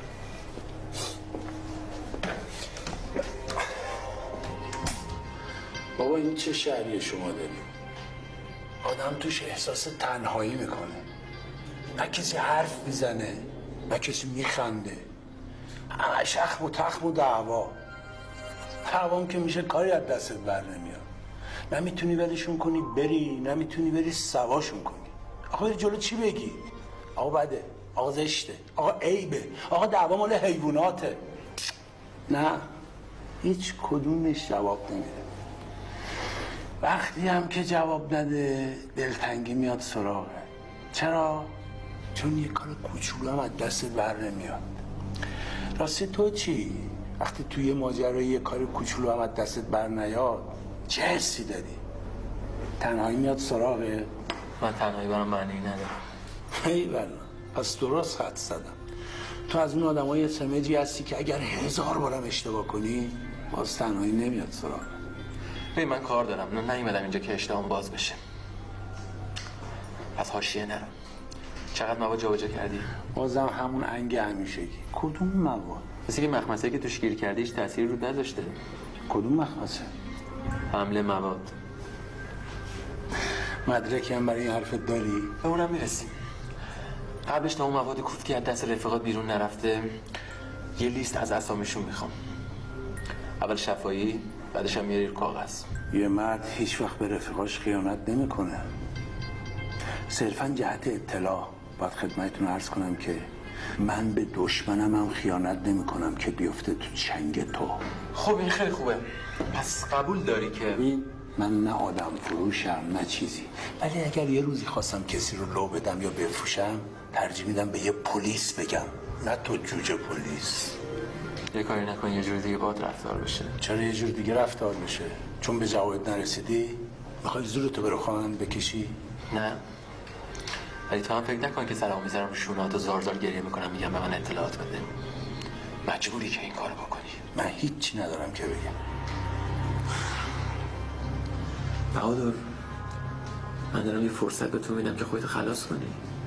بابا این چه شهری شما داری؟ آدم توش احساس تنهایی میکنه، نه کسی حرف میزنه نه کسی میخنده، همش اخم و تخم و دعوا. دعوام که میشه کاری از دستت بر نمیاد. نمیتونی ولشون کنی بری، نمیتونی بری سواشون کنی. آقا جلو چی بگی؟ آقا بده، آقا زشته، آقا عیبه، آقا دعوا مال حیواناته. نه، هیچ کدومش جواب نمیده. وقتی هم که جواب نده دلتنگی میاد سراغه. چرا؟ چون یه کار کوچولو هم از دستت بر نمیاد. راستی تو چی؟ وقتی توی یه ماجرای یه کار کوچولو هم از دستت بر نیاد چه حسی داری؟ تنهایی میاد سراغه؟ من تنهایی برام معنی ندارم. ایوالله، پس درست حد زدم. تو از اون آدمای سمجی هستی که اگر هزار بارم اشتباه کنی باز تنهایی نمیاد سراغه. ببین من کار دارم، نه نیومدم اینجا که اشتهام باز بشه. پس حاشیه نرو. چقدر مواد جابجا کردی؟ بازم همون انگ همیشگی. کدوم مواد؟ مثل که مخمسه که توش گیر کردی هیچ تأثیری رو نذاشته. کدوم مخمسه؟ حمله مواد. مدرکی هم برای این حرفت داری؟ به اونم میرسیم. قبلش تا اون مواد کوفت که از دست رفیقات بیرون نرفته یه لیست از اسامیشون میخوام. اول شفاهی، بعدش هم میاری رو کاغذ. یه مرد هیچ وقت به رفیقاش خیانت نمیکنه. صرفا جهت اطلاع باید خدمتتون عرض کنم که من به دشمنم هم خیانت نمیکنم که بیفته تو چنگ تو. خب این خیلی خوبه. پس قبول داری که این من نه آدم فروشم نه چیزی، ولی اگر یه روزی خواستم کسی رو لو بدم یا بفروشم ترجیح میدم به یه پلیس بگم، نه تو جوجه پلیس. یه کاری نکن یه جور دیگه باهات رفتار بشه. چرا یه جور دیگه رفتار بشه؟ چون به جواب نرسیدی میخوای زورتو برو خوانند بکشی؟ نه، ولی تو هم فکر نکن که سرمو میذارم شونات و زار زار گریه میکنم میگم به من اطلاعات بده. مجبوری که این کارو بکنی. من هیچی ندارم که بگم. بهادر، من دارم یه فرصت به تو میدم که خودت خلاص کنی.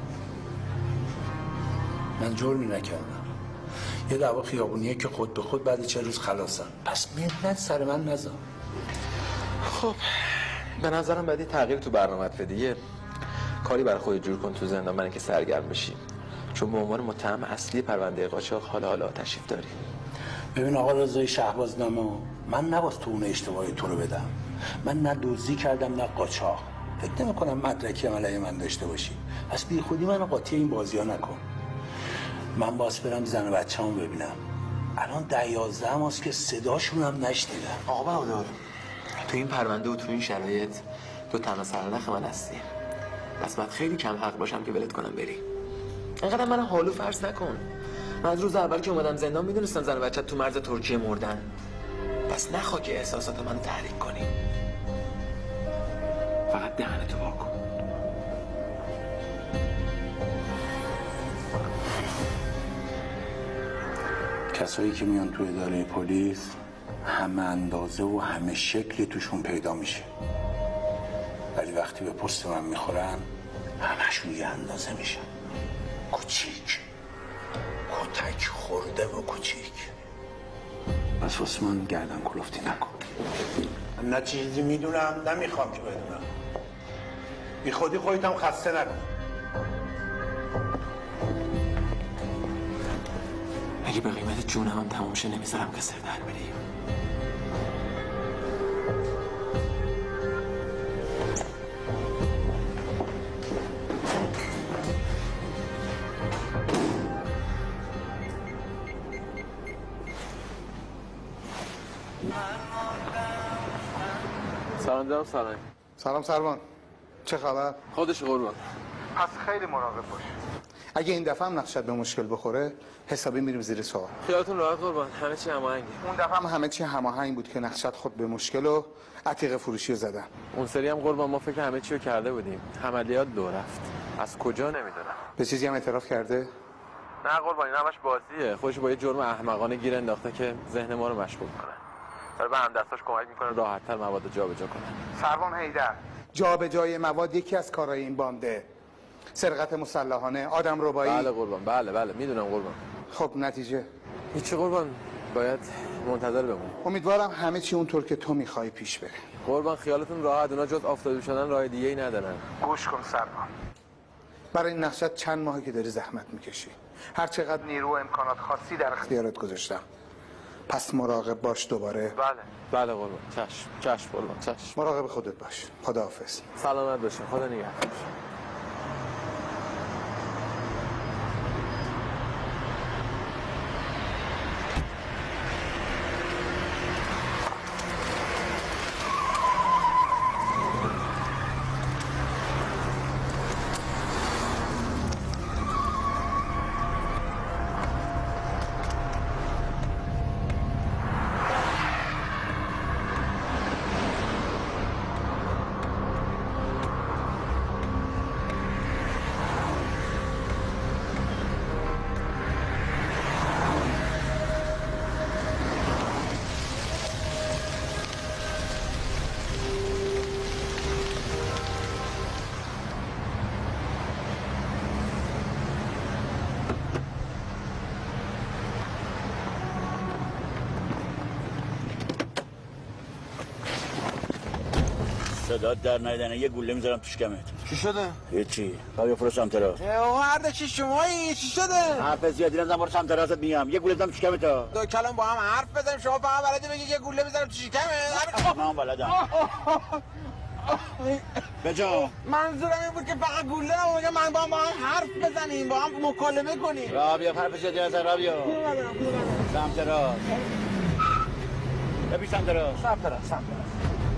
من جرمی نکردم. یه دعوا خیابونیه که خود به خود بعد چه روز خلاصم. پس منت سر من نذار. خب به نظرم بعد تغییر تو برنامه‌ت بدی. یه کاری برای خودت جور کن تو زندان، برای اینکه سرگرم بشی. چون به عنوان متهم اصلی پرونده قاچاق حالا حالا تشریف داری. ببین آقا رضای شهبازنامه، من نباید تو اون اشتباهی تو رو بدم. من نه دزدی کردم نه قاچاق. فکر نمی‌کنم مدرکی علیه من داشته باشی. پس بی خودی منو قاطی این بازی‌ها نکن. من باز برم زن و بچه‌مو ببینم. الان ده یازده ماست که صداشون هم نشنیدم. آقا بهادر، تو این پرونده و تو این شرایط تو تنها سرنخ من هستی. پس من خیلی کم حق باشم که ولت کنم بری. اینقدر من حالو فرض نکن. من از روز اول که اومدم زندان میدونستم زن و بچه تو مرز ترکیه مردن. پس نخوا که احساسات منو تحریک کنی. فقط دهنتو وا کن. کسایی که میان تو اداره پلیس همه اندازه و همه شکلی توشون پیدا میشه، ولی وقتی به پست من میخورن همشون یه اندازه میشن. کوچیک، کتک خورده و کوچیک. بس واسه من گردن کلفتی نکن. من نه چیزی میدونم نه میخوام که بدونم. بی خودی خودتم خسته نکن. اگه به قیمت جونم هم تموم شه نمیذارم که سر در بری. سلام جناب سلام. سلام سروان، چه خبر؟ خودش قربان. پس خیلی مراقب باش. اگه این دفعه هم نقشت به مشکل بخوره حسابی میریم زیر سوال. خیالتون راحت قربان، همه چی هماهنگه. اون دفعه هم همه چی هماهنگ بود که نقشت خود به مشکل و عتیق فروشی رو زدن. اون سری هم قربان ما فکر همه چی رو کرده بودیم. عملیات دو رفت. از کجا نمیدونم. به چیزی هم اعتراف کرده؟ نه قربان، این همش بازیه. خودش با یه جرم احمقانه گیر انداخته که ذهن ما رو مشغول کنه. داره به همدستاش کمک میکنه راحت‌تر مواد جابجا کنن. سروان حیدر، جابجایی مواد یکی از کارهای این بانده. سرقت مسلحانه، آدم ربایی. بله قربان، بله بله میدونم قربان. خب نتیجه؟ هیچی قربان، باید منتظر بمونیم. امیدوارم همه چی اونطور که تو میخوای پیش بره. قربان خیالتون راحت، اونا جز آفتابی شدن راه دیگه ای ندارن. گوش کن سروان، برای این نقشت چند ماهی که داری زحمت میکشی، هر چقدر نیرو و امکانات خاصی در اختیارت گذاشتم، پس مراقب باش دوباره. بله بله قربان، چشم چشم قربان، چشم. مراقب خودت باش. خداحافظ. سلامت باشین، خدا نگهدار. صدات در نیدنه یه گوله میذارم تو شکمت. چی شده؟ هیچی. بیا فرو سمت راست. آقا هر چی شمایی؟ چی شده؟ حرف زیادی نزن، برو سمت راست میام. یه گوله میذارم تو شکمت. دو کلام با هم حرف بزنیم، شما فقط بلدی بگی یه گوله میذارم تو شکمت. من بلدم. بجا منظورم این بود که فقط گوله رو بگم، من با هم با هم حرف بزنیم، با هم مکالمه کنیم. را بیا حرف زیادی نزن، را بیا. سمت راست. ببین سمت راست. سمت راست، سمت راست.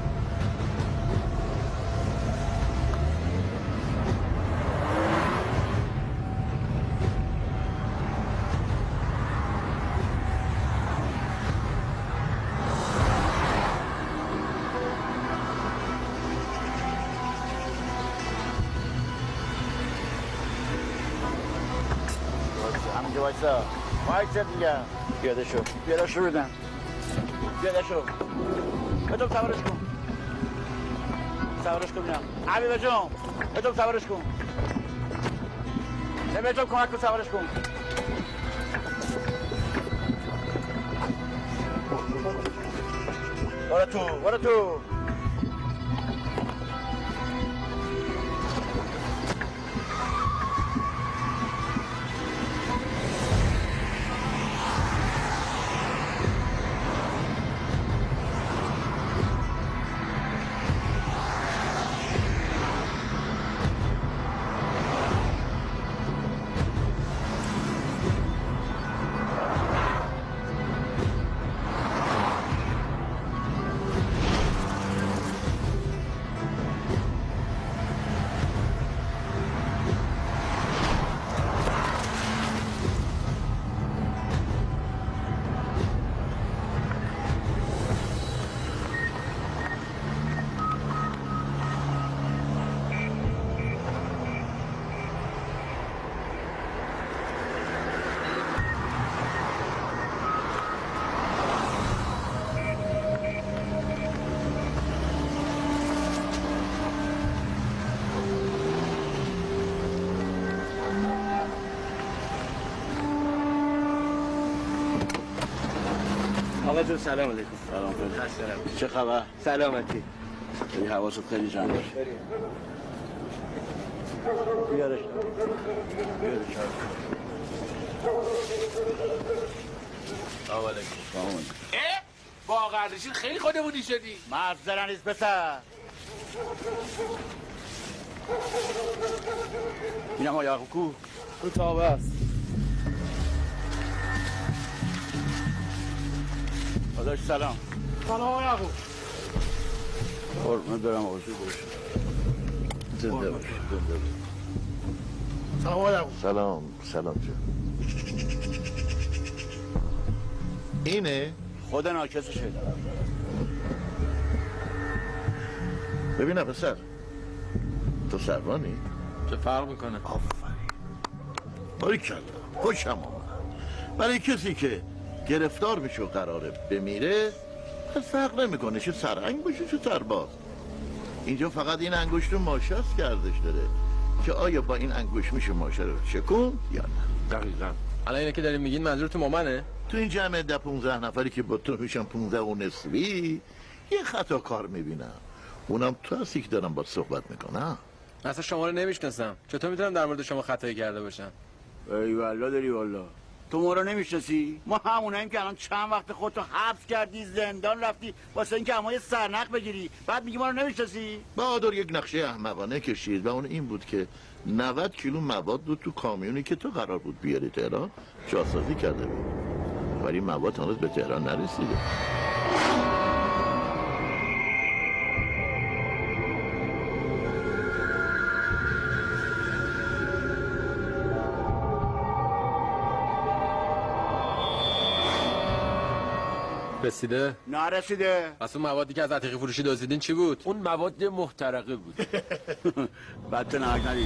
وایسا وایسا دیگه. پیاده شو پیاده شو بدن پیاده شو. بجام سوارش کن سوارش کن بینم. عبی بجام بجام سوارش کن. نه بجام کمک کن سوارش کن. برو تو برو تو. آقا جون سلام علیکم. سلام علیکم. چه خبر؟ سلامتی. این حواست خیلی جمع باشه. بیارش. بیارش. سلام علیکم. سلام علیکم. با قردشین خیلی خودمونی شدی. مرد زرنیست پسر. اینم ها یعقوب کو؟ تو تابه است. داداش سلام. سلام یعقوب. قربونت برم آقا جو باش. زنده باش. زنده باش. سلام یعقوب. سلام سلام جو. اینه؟ خود ناکسشه. ببینم پسر تو سروانی؟ چه فرق میکنه؟ آفرین باریکلا خوشم آمد. برای کسی که گرفتار میشه و قراره بمیره فرق نمیکنه چه سرهنگ باشه چه سرباز. اینجا فقط این انگشت رو ماشاست که ارزش داره که آیا با این انگشت میشه ماشه رو شکن یا نه. دقیقاً. الان اینه که دارین میگین منظورتون مامانه؟ تو این جمع ده پونزده نفری که با تو میشن پونزده و نصفی یه خطا کار میبینم. اونم تو هستی که دارم با صحبت میکنم. اصلا شما رو نمیشناسم. چطور میتونم در مورد شما خطایی کرده باشم؟ ای والله داری والله. تو ما رو نمیشناسی؟ ما هموناییم که الان چند وقت خودتو حبس کردی، زندان رفتی واسه اینکه اما یه سرنخ بگیری. بعد میگی ما رو نمیشناسی؟ بهادر یک نقشه احمقانه کشید و اون این بود که نود کیلو مواد رو تو کامیونی که تو قرار بود بیاری تهران جاسازی کرده بود. ولی مواد هنوز به تهران نرسیده. رسیده؟ نرسیده. پس اون موادی که از عتیقی فروشی دزدیدین چی بود؟ اون مواد محترقه بود. بعد نهک ندید.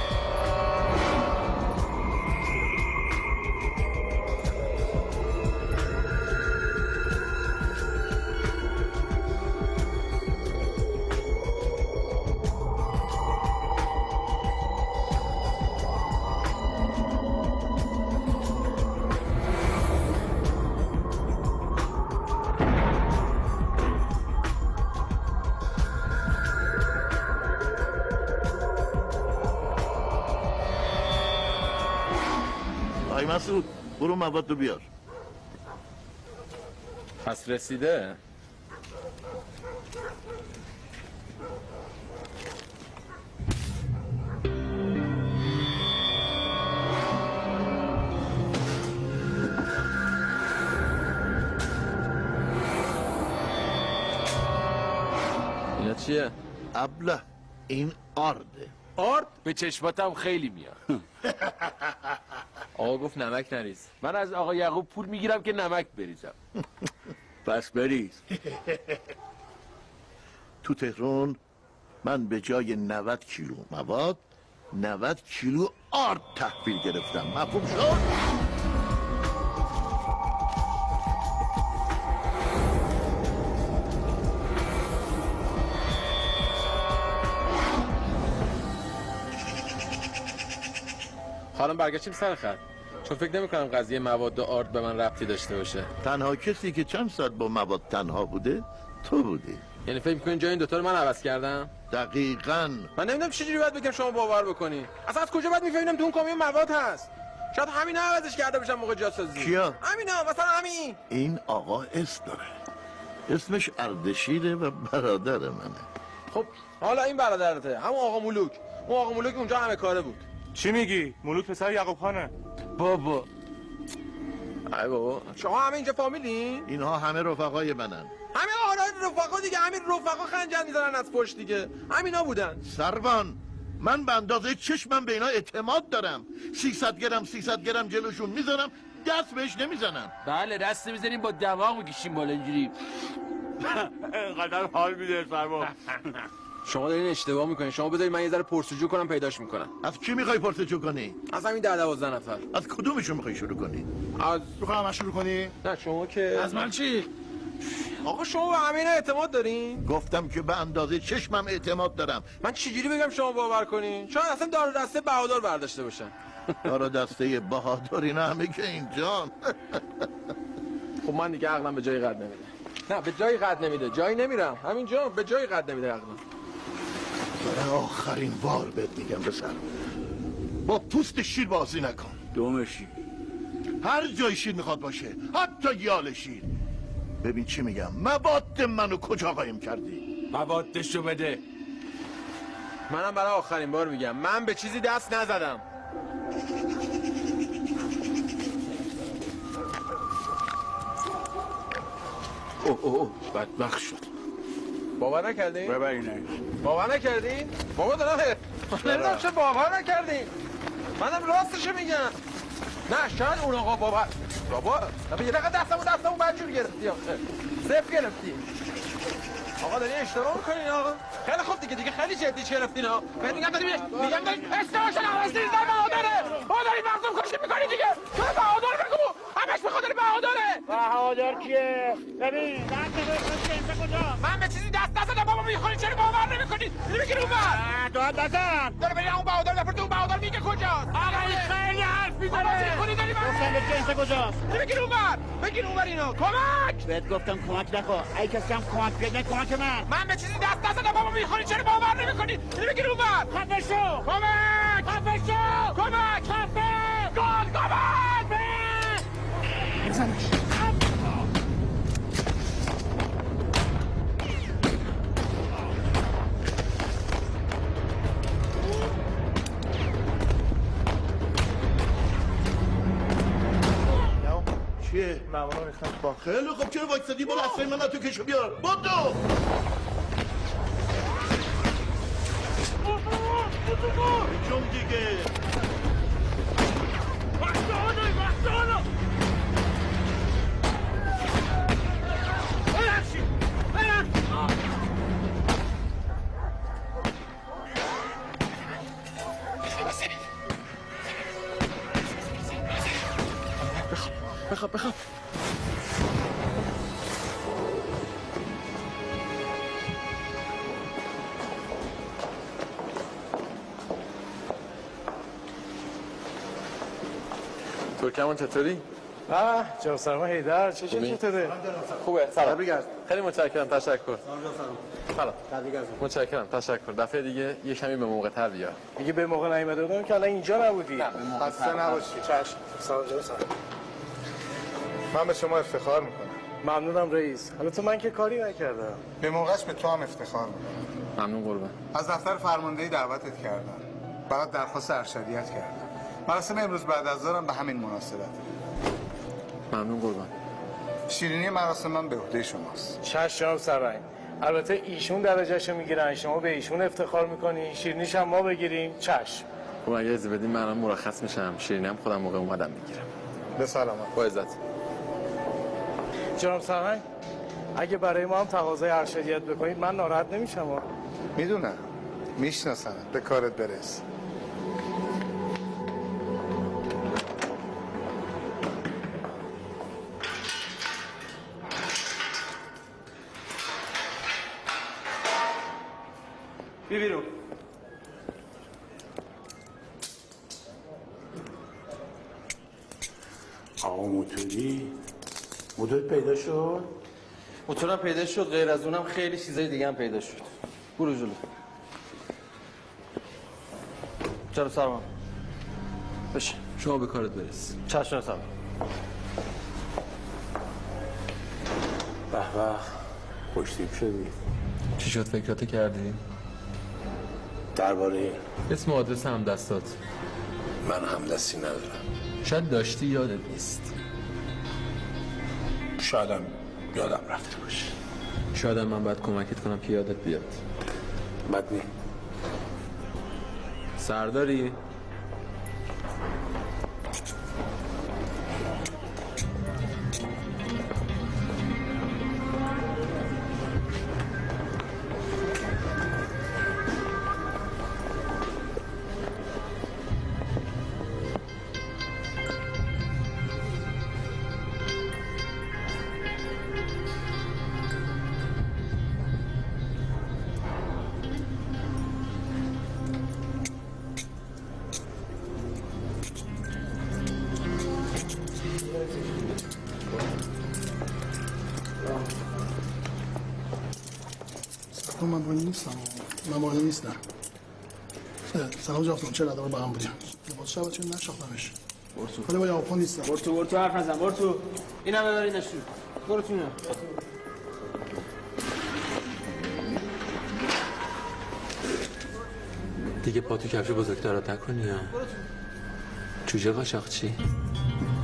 مسعود برو مواد رو بیار. پس رسیده؟ اینا چیه؟ ابله این آرده. آرد؟ به چشماتم خیلی میاد. آقا گفت نمک نریز. من از آقا یعقوب پول میگیرم که نمک بریزم. پس بریز. تو تهران من به جای نود کیلو مواد نود کیلو آرد تحویل گرفتم. مفهوم شد؟ حالا برگشتیم سر خط، چون فکر نمی کنم قضیه مواد و آرد به من ربطی داشته باشه. تنها کسی که چند ساعت با مواد تنها بوده تو بودی. یعنی فکر میکنین جای این دوتا رو من عوض کردم؟ دقیقاً. من نمیدونم چجوری باید بگم شما باور بکنی. اصلا از کجا باید میفهمیدم تو اون کامیون مواد هست؟ شاید همینا عوضش کرده باشن موقع جاسازی. کیا؟ همینا، مثلا همین. این آقا اسم داره. اسمش اردشیره و برادر منه. خب حالا این برادرته، همون آقا مولوک. اون آقا مولوک اونجا همه کاره بود. چی میگی؟ مولوک پسر یعقوب خانه. بابا ای بابا شما همه اینجا فامیلین؟ اینها همه رفقای منن. همین آقا رفقا دیگه، همین رفقا خنجر میزنن از پشت دیگه. همینا بودن. سروان من به اندازه چشمم به اینا اعتماد دارم. سیصد گرم سیصد گرم جلوشون میذارم دست بهش نمیزنن. بله دست میزنیم با دماغ میکشیم بالا اینجوری. قدر حال میده سروان. شما دارین اشتباه میکنین. شما بذارید من یه ذره پرسجو کنم پیداش میکنم. از کی میخوای پرسجو کنی؟ از همین ده دوازده نفر. از کدومشون میخوای شروع کنی؟ از میخوام همش شروع کنی؟ نه شما که از من چی؟ آقا شما به همین اعتماد دارین؟ گفتم که به اندازه چشمم اعتماد دارم. من چجوری بگم شما باور کنین؟ شاید اصلا دار دسته بهادر برداشته باشن. دار دسته بهادر اینا همه که اینجان. خب من دیگه عقلم به جای قد نمیده. نه به جای قد نمیده. جایی نمیرم. همینجا به جای قد نمیده عقلم. برای آخرین بار بهت میگم بسر با پوست شیر بازی نکن. دوم شیر هر جای شیر میخواد باشه، حتی یال شیر. ببین چی میگم، مواد منو کجا قایم کردی؟ موادشو بده. منم برای آخرین بار میگم من به چیزی دست نزدم. اوه اوه بدبخت شد. باور نکردین؟ ببینید باور نکردین؟ بابا دارم نمیدونم چه باور نکردین. منم راستشو میگم. نه شاید اون آقا باور بابا نه یه دقیقه دستمو دستمو بدجور گرفتی آخه. صفر گرفتی. آقا داری اشتباه میکنین آقا. خیلی خوب دیگه دیگه خیلی جدی چرفتین ها. بهت میگم داریم میگم داریم اشتباه شده. هستی زن بهادره. ما داریم مردم کشی میکنی دیگه. تو بهادر بگو. همش به خاطر بهادره. بهادر کیه؟ ببین دست بده کجا؟ من به چیزی دست نزدم بابا میخونی چرا باور نمیکنی؟ بگیر اونور. داد نزن. داره ببین اون بهادر دفعه اون بهادر میگه کجاست؟ آقا این خیلی حرف میزنه. خودی داری من. گفتم به جنس کجاست؟ بگیر اونور. بگیر اونور اینو. کمک! بهت گفتم کمک نکن. ای کسی هم کمک بده کمک من. من به چیزی دست نزدم بابا میخونی چرا باور نمیکنی؟ بگیر اونور. خفه شو. کمک! خفه شو. کمک! خفه. گل کمک! بزنش. چیه؟ مامانو ریختم با خیلی خوب چرا وایسادی؟ برو اصلا من تو کشو بیار. بدو. جون دیگه. بحثانو بحثانو. بلنشی. بلنشی. بخواب بخواب ترکمان چطوری؟ آه جناب سرما حیدر چه چطوره؟ خوبه سلام بگرد. خیلی متشکرم تشکر سلام متشکرم تشکر دفعه دیگه یه کمی به موقع تر بیا دیگه به موقع نیومده بودم که الان اینجا نبودی خسته نباشی. چشم سلام جناب سرما من به شما افتخار میکنم. ممنونم رئیس. البته من که کاری نکردم. به موقعش به تو هم افتخار میکنم. ممنون قربان. از دفتر فرماندهی دعوتت کردم. برات درخواست ارشدیت کردم. مراسم امروز بعد از ظهرم به همین مناسبت. ممنون قربان. شیرینی مراسم من به عهده شماست. چشم جناب سرای. البته ایشون درجهشو میگیرن شما به ایشون افتخار میکنی شیرینیش هم ما بگیریم. چشم. خب اگه اجازه بدین من الان مرخص میشم شیرینی هم خودم موقع اومدم میگیرم. به سلامت. با عزت. جناب سرای اگه برای ما هم تقاضای ارشدیت بکنید من ناراحت نمیشم. میدونم. میشناسم. به کارت برس. بی بیرون. آقا موتوری موتور پیدا شد؟ موتورم پیدا شد غیر از اونم خیلی چیزای دیگه هم پیدا شد. برو جلو. چرا سرمان؟ بشه شما به کارت برس. چشم سرمان. به به خوشتیپ شدی. چی شد فکراتو کردی؟ درباره اسم و آدرس هم دستات. من همدستی ندارم. شاید داشتی یادت نیست. شایدم یادم رفته باشه. شایدم من باید کمکت کنم که یادت بیاد. بد نی. سرداری؟ من باید نیستم من باید نیستم سلام جافتم چه ردار با هم بودیم لباس شبه چه نشاختمش ولی باید آپا نیستم برو تو برو تو حرف نزن برو تو اینم ببریدش تو برو تو اینم دیگه پا تو کفش بزرگترات نکنی یا جوجه قاشاقچی